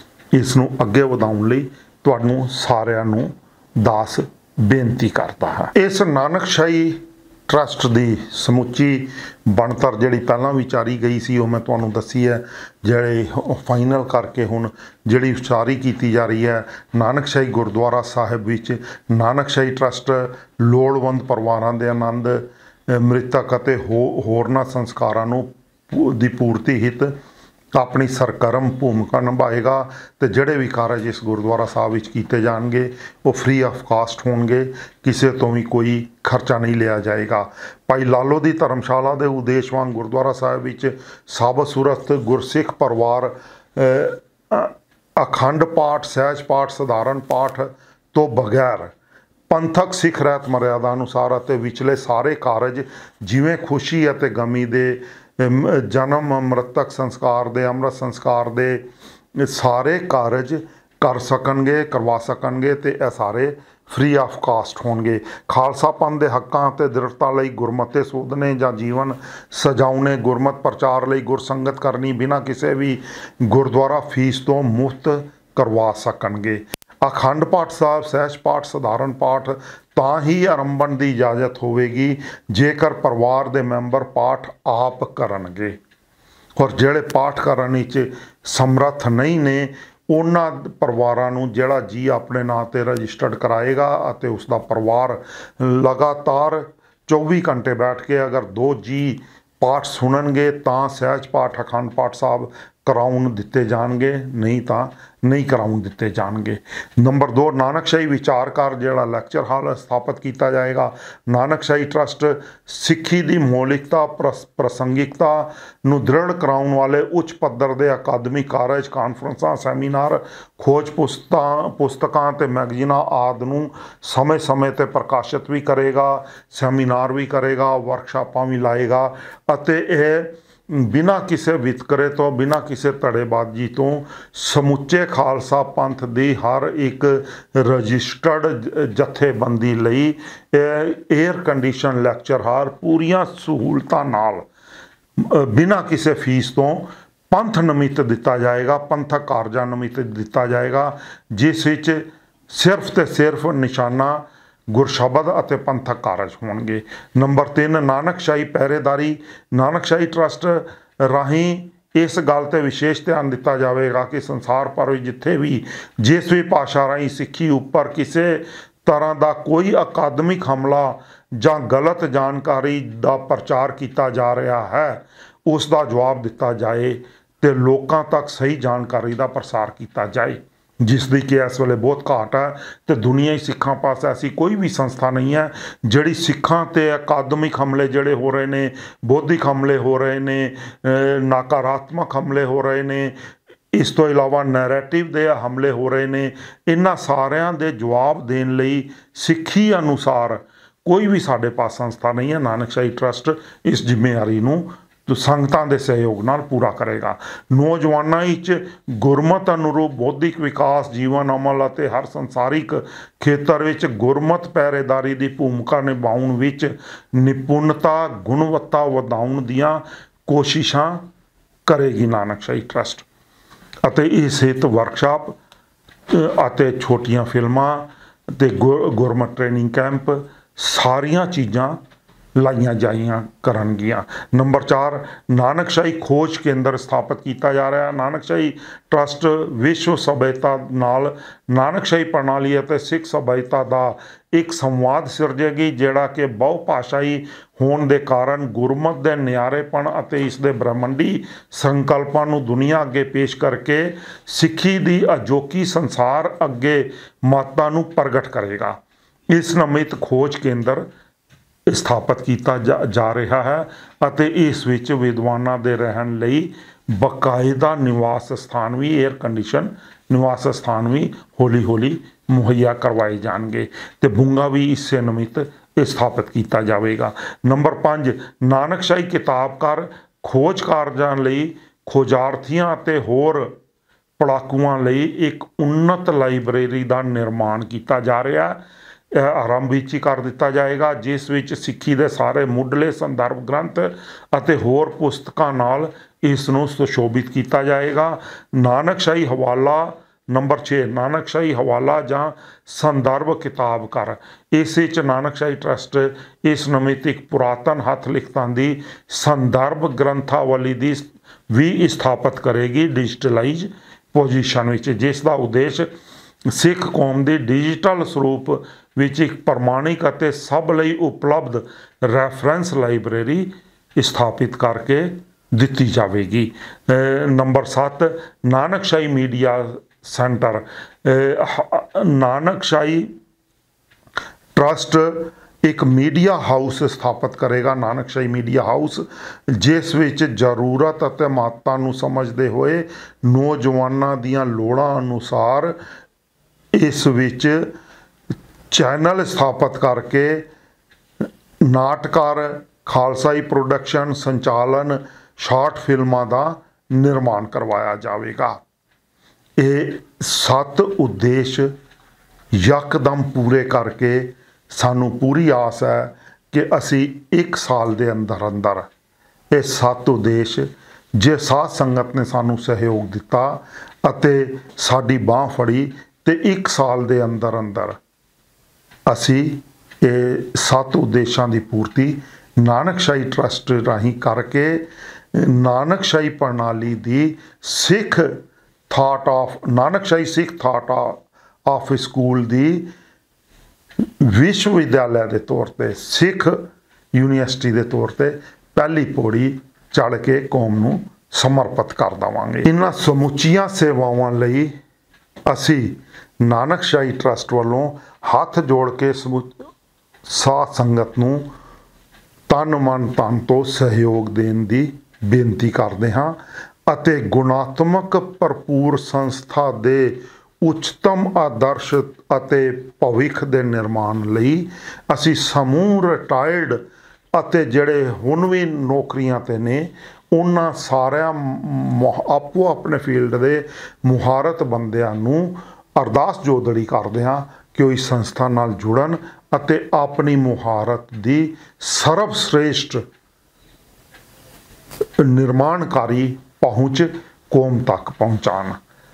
ਇਸ ਨੂੰ ਅੱਗੇ ਵਧਾਉਣ ਲਈ ਤੁਹਾਨੂੰ ਸਾਰਿਆਂ ਨੂੰ ਦਾਸ ਬੇਨਤੀ ਕਰਦਾ ਹੈ। ਇਸ ਨਾਨਕਸ਼ਾਹੀ ਟਰਸਟ ਦੀ ਸਮੁੱਚੀ ਬਣਤਰ ਜਿਹੜੀ ਪਹਿਲਾਂ ਵਿਚਾਰੀ ਗਈ ਸੀ ਉਹ ਮੈਂ ਤੁਹਾਨੂੰ ਦੱਸੀ ਹੈ, ਜਿਹੜੇ ਫਾਈਨਲ ਕਰਕੇ ਹੁਣ ਜਿਹੜੀ ਉਸਾਰੀ ਕੀਤੀ ਜਾ ਰਹੀ ਹੈ ਨਾਨਕਸ਼ਾਹੀ ਗੁਰਦੁਆਰਾ ਸਾਹਿਬ ਵਿੱਚ। ਨਾਨਕਸ਼ਾਹੀ ਟਰਸਟ ਲੋੜਵੰਦ ਪਰਿਵਾਰਾਂ ਦੇ ਆਨੰਦ, ਮ੍ਰਿਤਕ ਅਤੇ ਹੋਰਨਾਂ ਸੰਸਕਾਰਾਂ ਨੂੰ ਦੀ ਪੂਰਤੀ ਹਿੱਤ ਆਪਣੀ ਸਰਗਰਮ ਭੂਮਿਕਾ ਨਿਭਾਏਗਾ ਤੇ ਜਿਹੜੇ ਵੀ ਕਾਰਜ ਇਸ ਗੁਰਦੁਆਰਾ ਸਾਹਿਬ ਵਿੱਚ ਕੀਤੇ ਜਾਣਗੇ ਉਹ ਫ੍ਰੀ ਆਫ ਕਾਸਟ ਹੋਣਗੇ, ਕਿਸੇ ਤੋਂ ਵੀ ਕੋਈ ਖਰਚਾ ਨਹੀਂ ਲਿਆ ਜਾਏਗਾ। ਭਾਈ ਲਾਲੋ ਦੀ ਧਰਮਸ਼ਾਲਾ ਦੇ ਉਦੇਸ਼ਵਾਨ ਗੁਰਦੁਆਰਾ ਸਾਹਿਬ ਵਿੱਚ ਸਾਬਤ ਸੂਰਤ ਗੁਰਸਿੱਖ ਪਰਿਵਾਰ ਅਖੰਡ ਪਾਠ, ਸਹਿਜ ਪਾਠ, ਸਧਾਰਨ ਪਾਠ ਤੋਂ ਬਗੈਰ ਪੰਥਕ ਸਿੱਖ ਰਹਿਤ ਮਰਿਆਦਾ ਅਨੁਸਾਰ ਅਤੇ ਵਿਚਲੇ ਸਾਰੇ ਕਾਰਜ ਜਿਵੇਂ ਖੁਸ਼ੀ ਅਤੇ ਗਮੀ ਦੇ, ਜਨਮ, ਮ੍ਰਿਤਕ ਸੰਸਕਾਰ ਦੇ, ਅੰਮ੍ਰਿਤ ਸੰਸਕਾਰ ਦੇ ਸਾਰੇ ਕਾਰਜ ਕਰ ਸਕਣਗੇ, ਕਰਵਾ ਸਕਣਗੇ ਤੇ ਇਹ ਸਾਰੇ ਫ੍ਰੀ ਆਫ ਕਾਸਟ ਹੋਣਗੇ। ਖਾਲਸਾ ਪੰਥ ਦੇ ਹੱਕਾਂ ਅਤੇ ਦ੍ਰਿੜਤਾ ਲਈ ਗੁਰਮਤਿ ਸੋਧਨੇ ਜਾਂ ਜੀਵਨ ਸਜਾਉਣੇ, ਗੁਰਮਤਿ ਪ੍ਰਚਾਰ ਲਈ ਗੁਰਸੰਗਤ ਕਰਨੀ ਬਿਨਾਂ ਕਿਸੇ ਵੀ ਗੁਰਦੁਆਰਾ ਫੀਸ ਤੋਂ ਮੁਫਤ ਕਰਵਾ ਸਕਣਗੇ। ਅਖੰਡ ਪਾਠ ਸਾਹਿਬ, ਸਹਿਜ ਪਾਠ, ਸਧਾਰਨ ਪਾਠ ਤਾਂ ਹੀ ਆਰੰਭਣ ਦੀ ਇਜਾਜ਼ਤ ਹੋਵੇਗੀ ਜੇਕਰ ਪਰਿਵਾਰ ਦੇ ਮੈਂਬਰ ਪਾਠ ਆਪ ਕਰਨਗੇ, ਔਰ ਜਿਹੜੇ ਪਾਠ ਕਰਨ ਵਿੱਚ ਸਮਰੱਥ ਨਹੀਂ ਨੇ ਉਹਨਾਂ ਪਰਿਵਾਰਾਂ ਨੂੰ ਜਿਹੜਾ ਜੀ ਆਪਣੇ ਨਾਂ 'ਤੇ ਰਜਿਸਟਰਡ ਕਰਾਏਗਾ ਅਤੇ ਉਸ ਦਾ ਪਰਿਵਾਰ ਲਗਾਤਾਰ 24 ਘੰਟੇ ਬੈਠ ਕੇ ਅਗਰ 2 ਜੀ ਪਾਠ ਸੁਣਨਗੇ ਤਾਂ ਸਹਿਜ ਪਾਠ, ਅਖੰਡ ਪਾਠ ਸਾਹਿਬ ਕਰਾਉਣ ਦਿੱਤੇ ਜਾਣਗੇ, ਨਹੀਂ ਤਾਂ ਨਹੀਂ ਕਰਾਉਣ ਦਿੱਤੇ ਜਾਣਗੇ। ਨੰਬਰ 2, ਨਾਨਕਸ਼ਾਹੀ ਵਿਚਾਰਕਾਰ ਜਿਹੜਾ ਲੈਕਚਰ ਹਾਲ ਸਥਾਪਿਤ ਕੀਤਾ ਜਾਏਗਾ। ਨਾਨਕਸ਼ਾਹੀ ਟਰਸਟ ਸਿੱਖੀ ਦੀ ਮੌਲਿਕਤਾ ਪ੍ਰਸੰਗਿਕਤਾ ਨੂੰ ਦ੍ਰਿੜ ਕਰਾਉਣ ਵਾਲੇ ਉੱਚ ਪੱਧਰ ਦੇ ਅਕਾਦਮਿਕ ਕਾਰਜ, ਕਾਨਫਰੰਸਾਂ, ਸੈਮੀਨਾਰ, ਖੋਜ ਪੁਸਤਕਾਂ ਤੇ ਮੈਗਜ਼ੀਨਾਂ ਆਦਿ ਨੂੰ ਸਮੇਂ-ਸਮੇਂ ਤੇ ਪ੍ਰਕਾਸ਼ਿਤ ਵੀ ਕਰੇਗਾ, ਸੈਮੀਨਾਰ ਵੀ ਕਰੇਗਾ, ਵਰਕਸ਼ਾਪਾਂ ਵੀ ਲਾਏਗਾ ਅਤੇ ਇਹ ਬਿਨਾਂ ਕਿਸੇ ਵਿਤਕਰੇ ਤੋਂ, ਬਿਨਾਂ ਕਿਸੇ ਧੜੇਬਾਜ਼ੀ ਤੋਂ ਸਮੁੱਚੇ ਖਾਲਸਾ ਪੰਥ ਦੀ ਹਰ ਇੱਕ ਰਜਿਸਟਰਡ ਜਥੇਬੰਦੀ ਲਈ 에ਅਰ ਕੰਡੀਸ਼ਨ ਲੈਕਚਰ ਹਾਲ ਪੂਰੀਆਂ ਸਹੂਲਤਾਂ ਨਾਲ ਬਿਨਾਂ ਕਿਸੇ ਫੀਸ ਤੋਂ ਪੰਥ ਨਮਿਤ ਦਿੱਤਾ ਜਾਏਗਾ, ਪੰਥਕ ਕਾਰਜਾਂ ਨਮਿਤ ਦਿੱਤਾ ਜਾਏਗਾ, ਜਿਸ ਵਿੱਚ ਸਿਰਫ ਤੇ ਸਿਰਫ ਨਿਸ਼ਾਨਾ ਗੁਰਸ਼ਬਦ ਅਤੇ ਪੰਥਕ ਕਾਰਜ ਹੋਣਗੇ। ਨੰਬਰ 3, ਨਾਨਕਸ਼ਾਹੀ ਪਹਿਰੇਦਾਰੀ। ਨਾਨਕਸ਼ਾਹੀ ਟਰਸਟ ਰਾਹੀਂ ਇਸ ਗੱਲ ਤੇ ਵਿਸ਼ੇਸ਼ ਧਿਆਨ ਦਿੱਤਾ ਜਾਵੇਗਾ ਕਿ ਸੰਸਾਰ ਭਰ ਵਿੱਚ ਜਿੱਥੇ ਵੀ ਜਿਸ ਵੀ ਭਾਸ਼ਾ ਰਾਹੀਂ ਸਿੱਖੀ ਉੱਪਰ ਕਿਸੇ ਤਰ੍ਹਾਂ ਦਾ ਕੋਈ ਅਕਾਦਮਿਕ ਹਮਲਾ ਜਾਂ ਗਲਤ ਜਾਣਕਾਰੀ ਦਾ ਪ੍ਰਚਾਰ ਕੀਤਾ ਜਾ ਰਿਹਾ ਹੈ, ਉਸ ਦਾ ਜਵਾਬ ਦਿੱਤਾ ਜਾਏ ਤੇ ਲੋਕਾਂ ਤੱਕ ਸਹੀ ਜਾਣਕਾਰੀ ਦਾ ਪ੍ਰਸਾਰ ਕੀਤਾ ਜਾਏ, ਜਿਸ ਦੀ ਕਿ ਇਸ ਵੇਲੇ ਬਹੁਤ ਘਾਟ ਹੈ ਤੇ ਦੁਨੀਆ ਸਿੱਖਾਂ ਪਾਸ ਐਸੀ ਕੋਈ ਵੀ ਸੰਸਥਾ ਨਹੀਂ ਹੈ ਜਿਹੜੀ ਸਿੱਖਾਂ ਤੇ ਅਕਾਦਮਿਕ ਹਮਲੇ ਜਿਹੜੇ ਹੋ ਰਹੇ ਨੇ, ਬੌਧਿਕ ਹਮਲੇ ਹੋ ਰਹੇ ਨੇ, ਨਕਾਰਾਤਮਕ ਹਮਲੇ ਹੋ ਰਹੇ ਨੇ, ਇਸ ਤੋਂ ਇਲਾਵਾ ਨੈਰੇਟਿਵ ਦੇ ਹਮਲੇ ਹੋ ਰਹੇ ਨੇ, ਇਹਨਾਂ ਸਾਰਿਆਂ ਦੇ ਜਵਾਬ ਦੇਣ ਲਈ ਸਿੱਖੀ ਅਨੁਸਾਰ ਕੋਈ ਵੀ ਸਾਡੇ ਪਾਸ ਸੰਸਥਾ ਨਹੀਂ ਹੈ। ਨਾਨਕਸ਼ਾਹੀ ਟਰਸਟ ਇਸ ਜ਼ਿੰਮੇਵਾਰੀ ਨੂੰ ਸੰਗਤਾਂ ਦੇ ਸਹਿਯੋਗ ਨਾਲ ਪੂਰਾ ਕਰੇਗਾ। ਨੌਜਵਾਨਾਂ ਵਿੱਚ ਗੁਰਮਤ ਅਨੁਰੂਪ ਬੌਧਿਕ ਵਿਕਾਸ, ਜੀਵਨ ਅਮਲ ਅਤੇ ਹਰ ਸੰਸਾਰਿਕ ਖੇਤਰ ਵਿੱਚ ਗੁਰਮਤ ਪਹਿਰੇਦਾਰੀ ਦੀ ਭੂਮਿਕਾ ਨਿਭਾਉਣ ਵਿੱਚ ਨਿਪੁੰਨਤਾ, ਗੁਣਵੱਤਾ ਵਧਾਉਣ ਦੀਆਂ ਕੋਸ਼ਿਸ਼ਾਂ ਕਰੇਗੀ ਨਾਨਕਸ਼ਾਹੀ ਟਰਸਟ। ਅਤੇ ਇਹ ਸਿਹਤ ਵਰਕਸ਼ਾਪ ਅਤੇ ਛੋਟੀਆਂ ਫਿਲਮਾਂ ਅਤੇ ਗੁਰਮਤ ਟ੍ਰੇਨਿੰਗ ਕੈਂਪ ਸਾਰੀਆਂ ਚੀਜ਼ਾਂ ਲਾਈਆਂ ਜਾਈਆਂ ਕਰਨਗੀਆਂ। ਨੰਬਰ 4, ਨਾਨਕਸ਼ਾਹੀ ਖੋਜ ਕੇਂਦਰ ਸਥਾਪਿਤ ਕੀਤਾ ਜਾ ਰਿਹਾ। ਨਾਨਕਸ਼ਾਹੀ ਟਰਸਟ ਵਿਸ਼ਵ ਸਭਿਅਤਾ ਨਾਲ ਨਾਨਕਸ਼ਾਹੀ ਪ੍ਰਣਾਲੀ ਅਤੇ ਸਿੱਖ ਸਭਿਅਤਾ ਦਾ ਇੱਕ ਸੰਵਾਦ ਸਿਰਜੇਗੀ, ਜਿਹੜਾ ਕਿ ਬਹੁ ਭਾਸ਼ਾਈ ਹੋਣ ਦੇ ਕਾਰਨ ਗੁਰਮਤ ਦੇ ਨਿਆਰੇਪਣ ਅਤੇ ਇਸ ਦੇ ਬ੍ਰਹਮੰਡੀ ਸੰਕਲਪਾਂ ਨੂੰ ਦੁਨੀਆ ਅੱਗੇ ਪੇਸ਼ ਕਰਕੇ ਸਿੱਖੀ ਦੀ ਅਜੋਕੀ ਸੰਸਾਰ ਅੱਗੇ ਮਹੱਤਤਾ ਨੂੰ ਪ੍ਰਗਟ ਕਰੇਗਾ। ਇਸ ਨਮਿਤ ਖੋਜ ਕੇਂਦਰ ਸਥਾਪਿਤ ਕੀਤਾ ਜਾ ਰਿਹਾ ਹੈ ਅਤੇ ਇਸ ਵਿੱਚ ਵਿਦਵਾਨਾਂ ਦੇ ਰਹਿਣ ਲਈ ਬਕਾਇਦਾ ਨਿਵਾਸ ਸਥਾਨ ਵੀ, 에ਅਰ ਕੰਡੀਸ਼ਨ ਨਿਵਾਸ ਸਥਾਨ ਵੀ ਹੌਲੀ ਹੌਲੀ ਮੁਹੱਈਆ ਕਰਵਾਏ ਜਾਣਗੇ ਤੇ ਬੁੰਗਾ ਵੀ ਇਸੇ ਨਿਮਿਤ ਸਥਾਪਿਤ ਕੀਤਾ ਜਾਵੇਗਾ। ਨੰਬਰ 5, ਨਾਨਕਸ਼ਾਹੀ ਕਿਤਾਬਕਾਰ ਖੋਜ ਕਾਰਜਾਂ ਲਈ, ਖੋਜਾਰਥੀਆਂ ਅਤੇ ਹੋਰ ਪੜਾਕੂਆਂ ਲਈ ਇੱਕ ਉੱਨਤ ਲਾਇਬ੍ਰੇਰੀ ਦਾ ਨਿਰਮਾਣ ਕੀਤਾ ਜਾ ਰਿਹਾ। ਆਰੰਭ ਵਿੱਚ ਹੀ ਕਰ ਦਿੱਤਾ ਜਾਏਗਾ, ਜਿਸ ਵਿੱਚ ਸਿੱਖੀ ਦੇ ਸਾਰੇ ਮੁੱਢਲੇ ਸੰਦਰਭ ਗ੍ਰੰਥ ਅਤੇ ਹੋਰ ਪੁਸਤਕਾਂ ਨਾਲ ਇਸ ਨੂੰ ਸੁਸ਼ੋਭਿਤ ਕੀਤਾ ਜਾਏਗਾ। ਨਾਨਕਸ਼ਾਹੀ ਹਵਾਲਾ। ਨੰਬਰ 6, ਨਾਨਕਸ਼ਾਹੀ ਹਵਾਲਾ ਜਾਂ ਸੰਦਰਭ ਕਿਤਾਬ ਘਰ। ਇਸ ਵਿੱਚ ਨਾਨਕਸ਼ਾਹੀ ਟਰਸਟ ਇਸ ਨਮਿਤ ਇੱਕ ਪੁਰਾਤਨ ਹੱਥ ਲਿਖਤਾਂ ਦੀ ਸੰਦਰਭ ਗ੍ਰੰਥਾਵਲੀ ਦੀ ਵੀ ਸਥਾਪਿਤ ਕਰੇਗੀ ਡਿਜੀਟਲਾਈਜ਼ ਪੋਜੀਸ਼ਨ ਵਿੱਚ, ਜਿਸ ਦਾ ਉਦੇਸ਼ ਸਿੱਖ ਕੌਮ ਦੀ ਡਿਜੀਟਲ ਸਰੂਪ ਵਿੱਚ ਇੱਕ ਪ੍ਰਮਾਣਿਕ ਅਤੇ ਸਭ ਲਈ ਉਪਲਬਧ ਰੈਫਰੈਂਸ ਲਾਇਬ੍ਰੇਰੀ ਸਥਾਪਿਤ ਕਰਕੇ ਦਿੱਤੀ ਜਾਵੇਗੀ। Number 7, Nanakshahi media centre. Nanakshahi trust ਇੱਕ ਮੀਡੀਆ ਹਾਊਸ ਸਥਾਪਿਤ ਕਰੇਗਾ, ਨਾਨਕਸ਼ਾਹੀ ਮੀਡੀਆ ਹਾਊਸ, ਜਿਸ ਵਿੱਚ ਜ਼ਰੂਰਤ ਅਤੇ ਮਹੱਤਤਾ ਨੂੰ ਸਮਝਦੇ ਹੋਏ ਨੌਜਵਾਨਾਂ ਦੀਆਂ ਲੋੜਾਂ ਅਨੁਸਾਰ ਇਸ ਵਿੱਚ ਚੈਨਲ ਸਥਾਪਿਤ ਕਰਕੇ ਨਾਟਕਾਰ, ਖਾਲਸਾਈ ਪ੍ਰੋਡਕਸ਼ਨ, ਸੰਚਾਲਨ, ਸ਼ਾਰਟ ਫਿਲਮਾਂ ਦਾ ਨਿਰਮਾਣ ਕਰਵਾਇਆ ਜਾਵੇਗਾ। ਇਹ 7 ਉਦੇਸ਼ ਯਕਦਮ ਪੂਰੇ ਕਰਕੇ ਸਾਨੂੰ ਪੂਰੀ ਆਸ ਹੈ ਕਿ ਅਸੀਂ 1 ਸਾਲ ਦੇ ਅੰਦਰ ਅੰਦਰ ਇਹ 7 ਉਦੇਸ਼, ਜੇ ਸਾਧ ਸੰਗਤ ਨੇ ਸਾਨੂੰ ਸਹਿਯੋਗ ਦਿੱਤਾ ਅਤੇ ਸਾਡੀ ਬਾਂਹ ਫੜੀ, ਤੇ 1 ਸਾਲ ਦੇ ਅੰਦਰ ਅੰਦਰ ਅਸੀਂ ਇਹ 7 ਉਦੇਸ਼ਾਂ ਦੀ ਪੂਰਤੀ ਨਾਨਕਸ਼ਾਹੀ ਟਰਸਟ ਰਾਹੀਂ ਕਰਕੇ ਨਾਨਕਸ਼ਾਹੀ ਪ੍ਰਣਾਲੀ ਦੀ Sikh thought of Nanakshahi Sikh thought of school ਦੀ ਵਿਸ਼ਵ ਵਿਦਿਆਲਿਆ ਦੇ ਤੌਰ ਤੇ, ਸਿੱਖ ਯੂਨੀਵਰਸਿਟੀ ਦੇ ਤੌਰ ਤੇ ਪਹਿਲੀ ਪੌੜੀ ਚੜ੍ਹ ਕੇ ਕੌਮ ਨੂੰ ਸਮਰਪਿਤ ਕਰ ਦੇਵਾਂਗੇ। ਇਹਨਾਂ ਸਮੁੱਚੀਆਂ ਸੇਵਾਵਾਂ ਲਈ ਅਸੀਂ ਨਾਨਕਸ਼ਾਹੀ ਟਰੱਸਟ ਵੱਲੋਂ ਹੱਥ ਜੋੜ ਕੇ ਸਾਧ ਸੰਗਤ ਨੂੰ ਤਨ ਮਨ ਧਨ ਤੋਂ ਸਹਿਯੋਗ ਦੇਣ ਦੀ ਬੇਨਤੀ ਕਰਦੇ ਹਾਂ ਅਤੇ ਗੁਣਾਤਮਕ ਭਰਪੂਰ ਸੰਸਥਾ ਦੇ ਉੱਚਤਮ ਆਦਰਸ਼ ਅਤੇ ਭਵਿੱਖ ਦੇ ਨਿਰਮਾਣ ਲਈ ਅਸੀਂ ਸਮੂਹ ਰਿਟਾਇਰਡ ਅਤੇ ਜਿਹੜੇ ਹੁਣ ਵੀ ਨੌਕਰੀਆਂ ਤੇ ਨੇ ਉਹਨਾਂ ਸਾਰਿਆਂ ਆਪੋ ਆਪਣੇ ਫੀਲਡ ਦੇ ਮੁਹਾਰਤ ਬੰਦਿਆਂ ਨੂੰ ਅਰਦਾਸ ਜੋਦੜੀ ਕਰਦੇ ਹਾਂ ਕਿ ਉਹ ਇਸ ਸੰਸਥਾ ਨਾਲ ਜੁੜਨ ਅਤੇ ਆਪਣੀ ਮੁਹਾਰਤ ਦੀ ਸਰਵਸ਼੍ਰੇਸ਼ਟ ਨਿਰਮਾਣਕਾਰੀ ਪਹੁੰਚ ਕੌਮ ਤੱਕ ਪਹੁੰਚਾਉਣ।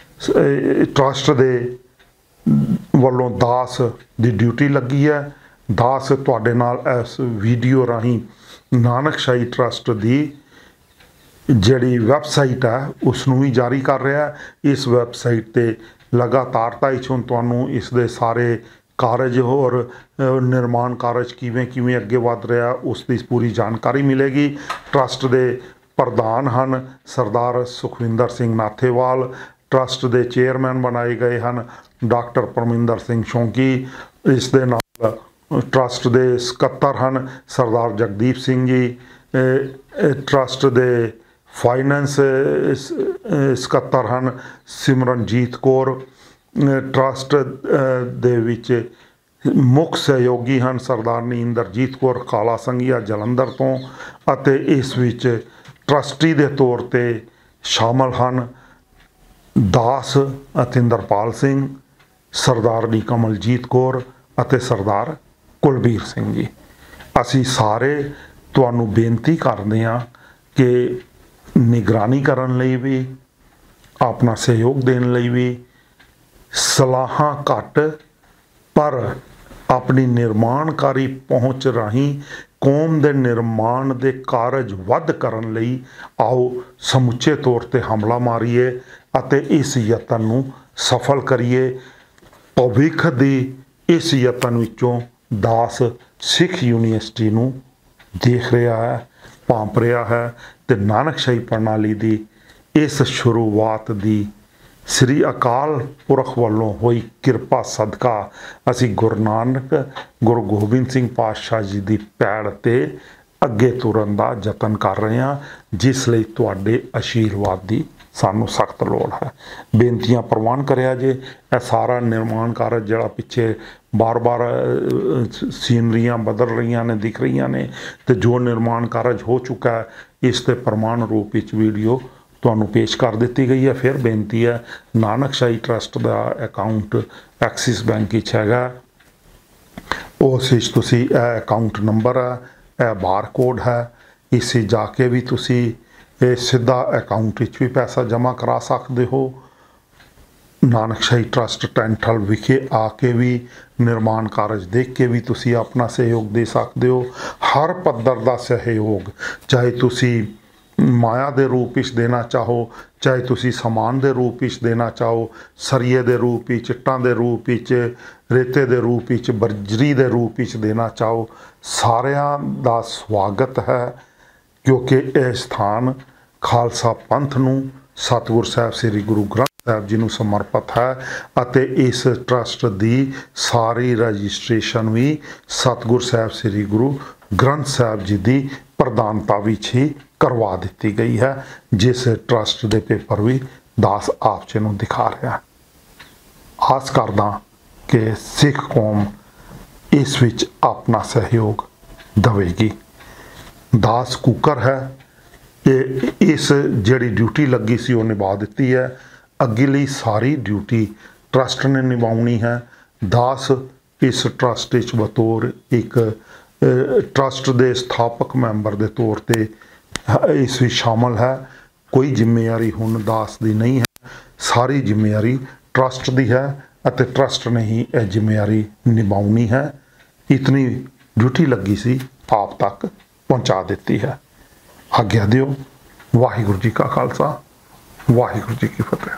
ਟਰੱਸਟ ਦੇ ਵੱਲੋਂ ਦਾਸ ਦੀ ਡਿਊਟੀ ਲੱਗੀ ਹੈ। ਦਾਸ ਤੁਹਾਡੇ ਨਾਲ ਇਸ ਵੀਡੀਓ ਰਾਹੀਂ ਨਾਨਕਸ਼ਾਹੀ ਟਰੱਸਟ ਦੀ ਜਿਹੜੀ ਵੈਬਸਾਈਟ ਹੈ ਉਸ ਨੂੰ ਵੀ ਜਾਰੀ ਕਰ ਰਿਹਾ। ਇਸ ਵੈਬਸਾਈਟ 'ਤੇ ਲਗਾਤਾਰਤਾ ਵਿੱਚ ਹੁਣ ਤੁਹਾਨੂੰ ਇਸ ਦੇ ਸਾਰੇ ਕਾਰਜ ਹੋਰ ਨਿਰਮਾਣ ਕਾਰਜ ਕਿਵੇਂ ਅੱਗੇ ਵੱਧ ਰਿਹਾ ਉਸ ਦੀ ਪੂਰੀ ਜਾਣਕਾਰੀ ਮਿਲੇਗੀ। ਟਰੱਸਟ ਦੇ ਪ੍ਰਧਾਨ ਹਨ ਸਰਦਾਰ ਸੁਖਵਿੰਦਰ ਸਿੰਘ ਨਾਥੇਵਾਲ। ਟਰੱਸਟ ਦੇ ਚੇਅਰਮੈਨ ਬਣਾਏ ਗਏ ਹਨ ਡਾਕਟਰ ਪਰਮਿੰਦਰ ਸਿੰਘ ਸ਼ੌਂਕੀ। ਇਸ ਦੇ ਨਾਲ ਟਰੱਸਟ ਦੇ ਸਕੱਤਰ ਹਨ ਸਰਦਾਰ ਜਗਦੀਪ ਸਿੰਘ ਜੀ। ਟਰੱਸਟ ਦੇ ਫਾਈਨੈਂਸ ਸਕੱਤਰ ਹਨ ਸਿਮਰਨਜੀਤ ਕੌਰ। ਟਰੱਸਟ ਦੇ ਵਿੱਚ ਮੁੱਖ ਸਹਿਯੋਗੀ ਹਨ ਸਰਦਾਰਨੀ ਇੰਦਰਜੀਤ ਕੌਰ ਕਾਲਾ ਸੰਘੀਆ ਜਲੰਧਰ ਤੋਂ ਅਤੇ ਇਸ ਵਿੱਚ ਟਰੱਸਟੀ ਦੇ ਤੌਰ 'ਤੇ ਸ਼ਾਮਲ ਹਨ ਦਾਸ ਅਤਿੰਦਰਪਾਲ ਸਿੰਘ, ਸਰਦਾਰਨੀ ਕਮਲਜੀਤ ਕੌਰ ਅਤੇ ਸਰਦਾਰ ਕੁਲਬੀਰ ਸਿੰਘ ਜੀ। ਅਸੀਂ ਸਾਰੇ ਤੁਹਾਨੂੰ ਬੇਨਤੀ ਕਰਦੇ ਹਾਂ ਕਿ ਨਿਗਰਾਨੀ ਕਰਨ ਲਈ ਵੀ ਆਪਣਾ ਸਹਿਯੋਗ ਦੇਣ ਲਈ ਵੀ ਸਲਾਹਾਂ ਘੱਟ ਪਰ ਆਪਣੀ ਨਿਰਮਾਣਕਾਰੀ ਪਹੁੰਚ ਰਾਹੀਂ ਕੌਮ ਦੇ ਨਿਰਮਾਣ ਦੇ ਕਾਰਜ ਵੱਧ ਕਰਨ ਲਈ ਆਓ ਸਮੁੱਚੇ ਤੌਰ 'ਤੇ ਹਮਲਾ ਮਾਰੀਏ ਅਤੇ ਇਸ ਯਤਨ ਨੂੰ ਸਫਲ ਕਰੀਏ। ਭਵਿੱਖ ਦੀ ਇਸ ਯਤਨ ਵਿੱਚੋਂ ਦਾਸ ਸਿੱਖ ਯੂਨੀਵਰਸਿਟੀ ਨੂੰ ਦੇਖ ਰਿਹਾ ਹੈ, ਭਾਂਪ ਰਿਹਾ ਹੈ ਅਤੇ ਨਾਨਕਸ਼ਾਹੀ ਪ੍ਰਣਾਲੀ ਦੀ ਇਸ ਸ਼ੁਰੂਆਤ ਦੀ ਸ੍ਰੀ ਅਕਾਲ ਪੁਰਖ ਵੱਲੋਂ ਹੋਈ ਕਿਰਪਾ ਸਦਕਾ ਅਸੀਂ ਗੁਰੂ ਨਾਨਕ ਗੁਰੂ ਗੋਬਿੰਦ ਸਿੰਘ ਪਾਤਸ਼ਾਹ ਜੀ ਦੀ ਪੈੜ 'ਤੇ ਅੱਗੇ ਤੁਰਨ ਦਾ ਯਤਨ ਕਰ ਰਹੇ ਹਾਂ, ਜਿਸ ਲਈ ਤੁਹਾਡੇ ਆਸ਼ੀਰਵਾਦ ਦੀ ਸਾਨੂੰ ਸਖਤ ਲੋੜ ਹੈ। ਬੇਨਤੀਆਂ ਪ੍ਰਵਾਨ ਕਰਿਆ ਜੇ। ਇਹ ਸਾਰਾ ਨਿਰਮਾਣ ਕਾਰਜ ਜਿਹੜਾ ਪਿੱਛੇ ਬਾਰ-ਬਾਰ ਸੀਨਰੀਆਂ ਬਦਲ ਰਹੀਆਂ ਨੇ ਦਿਖ ਰਹੀਆਂ ਨੇ ਅਤੇ ਜੋ ਨਿਰਮਾਣ ਕਾਰਜ ਹੋ ਚੁੱਕਾ ਹੈ ਇਸ ਦੇ ਪ੍ਰਮਾਣ ਰੂਪ ਵਿੱਚ ਵੀਡੀਓ ਤੁਹਾਨੂੰ ਪੇਸ਼ ਕਰ ਦਿੱਤੀ ਗਈ ਹੈ। ਫਿਰ ਬੇਨਤੀ ਹੈ ਨਾਨਕਸ਼ਾਹੀ ਟਰੱਸਟ ਦਾ ਅਕਾਊਂਟ ਐਕਸਿਸ ਬੈਂਕ ਵਿੱਚ ਹੈਗਾ, ਉਸ ਵਿੱਚ ਤੁਸੀਂ ਇਹ ਅਕਾਊਂਟ ਨੰਬਰ ਹੈ, ਇਹ ਬਾਰਕੋਡ ਹੈ, ਇਸ ਜਾ ਕੇ ਵੀ ਤੁਸੀਂ ਇਹ ਸਿੱਧਾ ਅਕਾਊਂਟ ਵਿੱਚ ਵੀ ਪੈਸਾ ਜਮ੍ਹਾਂ ਕਰਾ ਸਕਦੇ ਹੋ। ਨਾਨਕਸ਼ਾਹੀ ਟਰੱਸਟ ਟੈਂਟਲ ਵਿਖੇ ਆ ਕੇ ਵੀ ਨਿਰਮਾਣ ਕਾਰਜ ਦੇਖ ਕੇ ਵੀ ਤੁਸੀਂ ਆਪਣਾ ਸਹਿਯੋਗ ਦੇ ਸਕਦੇ ਹੋ। ਹਰ ਪੱਧਰ ਦਾ ਸਹਿਯੋਗ, ਚਾਹੇ ਤੁਸੀਂ ਮਾਇਆ ਦੇ ਰੂਪ ਵਿੱਚ ਦੇਣਾ ਚਾਹੋ, ਚਾਹੇ ਤੁਸੀਂ ਸਮਾਨ ਦੇ ਰੂਪ ਵਿੱਚ ਦੇਣਾ ਚਾਹੋ, ਸਰੀਏ ਦੇ ਰੂਪ ਵਿੱਚ, ਇੱਟਾਂ ਦੇ ਰੂਪ ਵਿੱਚ, ਰੇਤੇ ਦੇ ਰੂਪ ਵਿੱਚ, ਬਰਜਰੀ ਦੇ ਰੂਪ ਵਿੱਚ ਦੇਣਾ ਚਾਹੋ, ਸਾਰਿਆਂ ਦਾ ਸਵਾਗਤ ਹੈ ਕਿਉਂਕਿ ਇਹ ਸਥਾਨ ਖਾਲਸਾ ਪੰਥ ਨੂੰ ਸਤਿਗੁਰ ਸਾਹਿਬ ਸ੍ਰੀ ਗੁਰੂ ਗ੍ਰੰਥ ਸਾਹਿਬ ਜੀ ਨੂੰ ਸਮਰਪਿਤ ਹੈ ਅਤੇ ਇਸ ਟਰੱਸਟ ਦੀ ਸਾਰੀ ਰਜਿਸਟ੍ਰੇਸ਼ਨ ਵੀ ਸਤਿਗੁਰ ਸਾਹਿਬ ਸ੍ਰੀ ਗੁਰੂ ਗ੍ਰੰਥ ਸਾਹਿਬ ਜੀ ਦੀ ਪ੍ਰਧਾਨਤਾ ਵਿੱਚ ਹੀ ਕਰਵਾ ਦਿੱਤੀ ਗਈ ਹੈ, ਜਿਸ ਟਰੱਸਟ ਦੇ ਪੇਪਰ ਵੀ ਦਾਸ ਆਪ ਜੀ ਨੂੰ ਦਿਖਾ ਰਿਹਾ। ਆਸ ਕਰਦਾ ਕਿ ਸਿੱਖ ਕੌਮ ਇਸ ਵਿੱਚ ਆਪਣਾ ਸਹਿਯੋਗ ਦੇਵੇਗੀ। ਦਾਸ ਕੁਕਰ ਹੈ, ਇਸ ਜਿਹੜੀ ਡਿਊਟੀ ਲੱਗੀ ਸੀ ਉਹ ਨਿਭਾ ਦਿੱਤੀ ਹੈ। ਅਗਲੀ ਸਾਰੀ ਡਿਊਟੀ ਟਰੱਸਟ ਨੇ ਨਿਭਾਉਣੀ ਹੈ। ਦਾਸ ਇਸ ਟਰੱਸਟ ਵਿੱਚ ਬਤੌਰ ਇੱਕ ਟਰੱਸਟ ਦੇ ਸਥਾਪਕ ਮੈਂਬਰ ਦੇ ਤੌਰ 'ਤੇ ਇਸ ਵਿੱਚ ਸ਼ਾਮਲ ਹੈ। ਕੋਈ ਜ਼ਿੰਮੇਵਾਰੀ ਹੁਣ ਦਾਸ ਦੀ ਨਹੀਂ ਹੈ, ਸਾਰੀ ਜ਼ਿੰਮੇਵਾਰੀ ਟਰੱਸਟ ਦੀ ਹੈ ਅਤੇ ਟਰੱਸਟ ਨੇ ਹੀ ਇਹ ਜ਼ਿੰਮੇਵਾਰੀ ਨਿਭਾਉਣੀ ਹੈ। ਇਤਨੀ ਡਿਊਟੀ ਲੱਗੀ ਸੀ ਆਪ ਤੱਕ ਪਹੁੰਚਾ ਦਿੱਤੀ ਹੈ। ਆਗਿਆ ਦਿਓ। ਵਾਹਿਗੁਰੂ ਜੀ ਕਾ ਖਾਲਸਾ, ਵਾਹਿਗੁਰੂ ਜੀ ਕੀ ਫਤਿਹ।